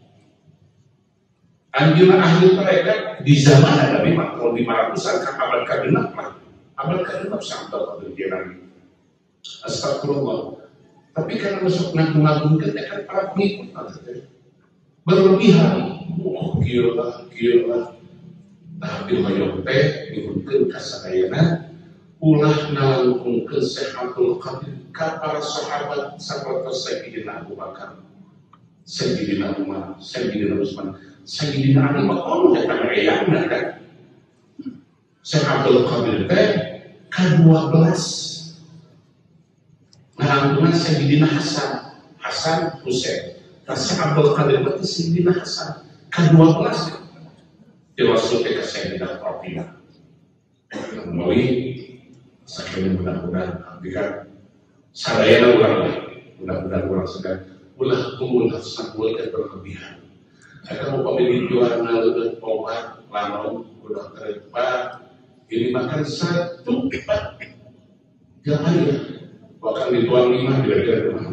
Anjuna ahli mereka di zaman Nabi tahun lima ratusan kan abad ke-enam lah. Abad ke-enam sampai berjalan. Astagfirullah. Tapi karena masuk ngagung-ngagung kita kan para pengikut berlebihan. Oh, gila, gila. Tapi hayang teh diberikan kasadayana ulah nalungkeun Syekh Abdul Qadir ka para sahabat sahabat Sayyidina Abu Bakar, Sayyidina Umar, Sayyidina Utsman. Sayyidina Ali makom datang ayahnya kan Syekh Abdul Qadir teh ke dua belas ngarangkungan Sayyidina Hasan Hasan Husain dan Syekh Abdul Qadir teh Sayyidina Hasan ke dua belas diwasul ke Sayyidina Fatimah melalui saking mudah-mudahan abdikan sadayana ulang mudah-mudahan ulang sedang ulah kumpul sabul ke berlebihan. Akan upamanya jualan lalu obat lamun udah terlepas ini makan satu empat jangan ya bahkan dituang lima kira-kira kemana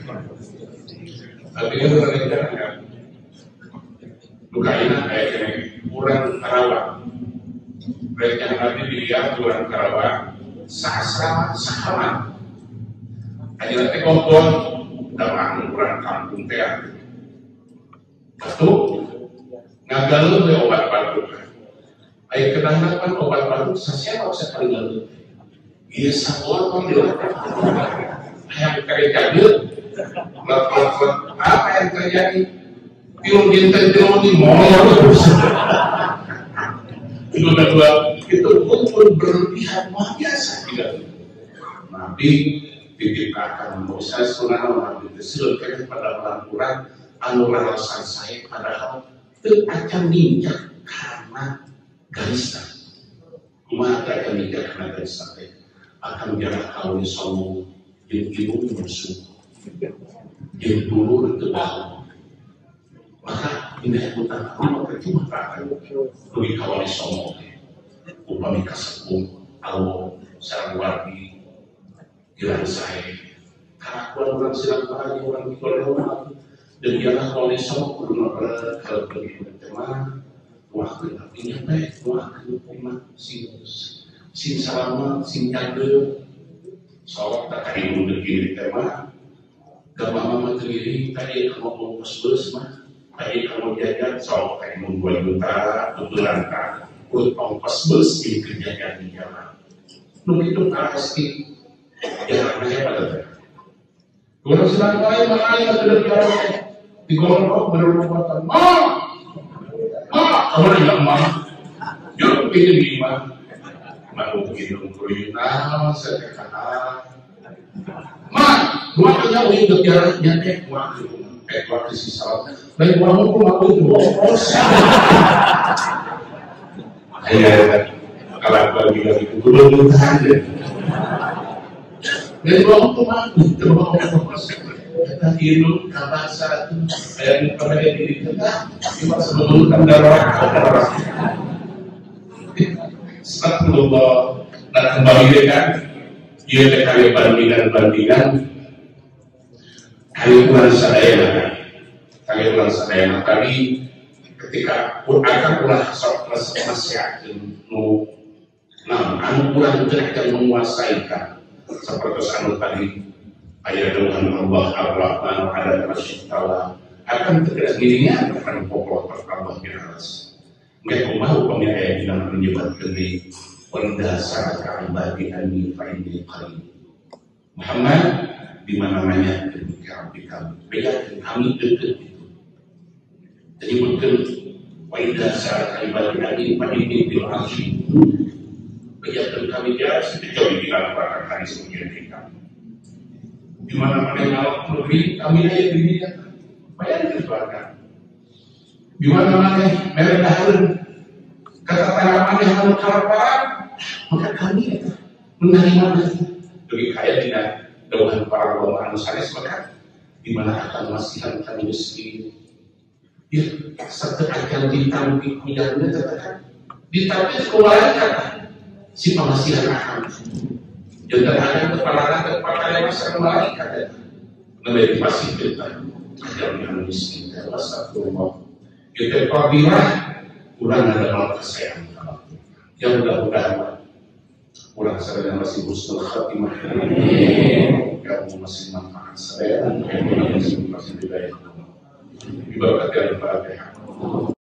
tapi kan orang kan lukaina kayak ini kurang Karawang mereka nanti dilihat kurang Karawang sahasrama sahaman hanya nanti kompon dalam kurang kampung teh Satu, ngagalu dari obat batuk. Ayo kenangan kan obat batuk, saya mau sekali lalu. Iya sabar kan dilakukan. Yang terjadi, apa yang terjadi? Tiung ginten tiung di mall. Itu kedua, itu pun berlebihan luar biasa tidak. Nabi dititipkan Musa sunah Nabi diselurkan pada Al-Quran. Anu alasan saya padahal itu akan ninjak karena garisnya. Maka akan ninjak karena garisnya akan jarak kawin sombong yang ibu musuh yang dulu itu bau. Maka ini hutan apa percuma akan lebih kawin sombong. Upami kasepung awo sarang wardi jalan saya. Karena orang silang pagi orang dikolong dan ialah oleh sok kurang kalau begitu teman waktu artinya baik waktu terima si si salama si nyade sok tak kaimu begini tema gambar mama sendiri tadi kamu mau bus mah tadi kamu jajan sok kaimu dua juta kebetulan tak untuk ongkos bus di kerjanya di jalan begitu pasti jalannya pada kalau sedang lain mana yang sudah jalan di golong benar-benar ma, ma, Kamu nggak mau? Yuk pengen lima. Mau begitu kurina sekarang. Mak, gua punya uang kegiatannya eh gua eh gua kasih salam. Baik gua mau aku itu bos. Iya, kalau gua bilang itu gua belum tahu. Dan gua mau aku itu mau bos. Kita hidup kabar satu yang kepada diri kita cuma sebelum darah Astagfirullah. Dan kembali dengan dia kali bandingan-bandingan kali bulan sadayana kali bulan sadayana tadi ketika akan ulah sok nasihat nu nah anu kurang akan menguasai kan seperti anu tadi ayat Tuhan Allah Ar-Rahman ada Rasulullah akan tegas dirinya akan pokok Allah di atas. Mereka mau pemilik yang menyebut diri pendasar keibadi ani fa'ini qalim. Muhammad di mana-mana demikian kami. Bedakan kami dekat itu. Jadi betul pendasar keibadi ani fa'ini bil asyik. Bedakan kami dia sejauh di dalam bahkan hari sebagian kita. Di mana-mana yang negeri kami ayat diri bayar keluarga. Di mana-mana mereka harus kata tanggapan yang harus harapan maka kami menerima itu lebih kaya tidak dauhan para ulama anusaris maka di mana akan masihan kami miskin ya serta akan ditampik hujannya katakan ditampik keluarga si pemasihan akan jangan ada kepalaran kepada masa kembali kata lebih pasti kita akan miskin dan astagfirullah kita pabilah kurang ada malah kesayang yang mudah-mudahan kurang saya masih husnul khatimah kamu masih manfaat saya dan kamu masih masih dibayar ibarat Al-Fatihah.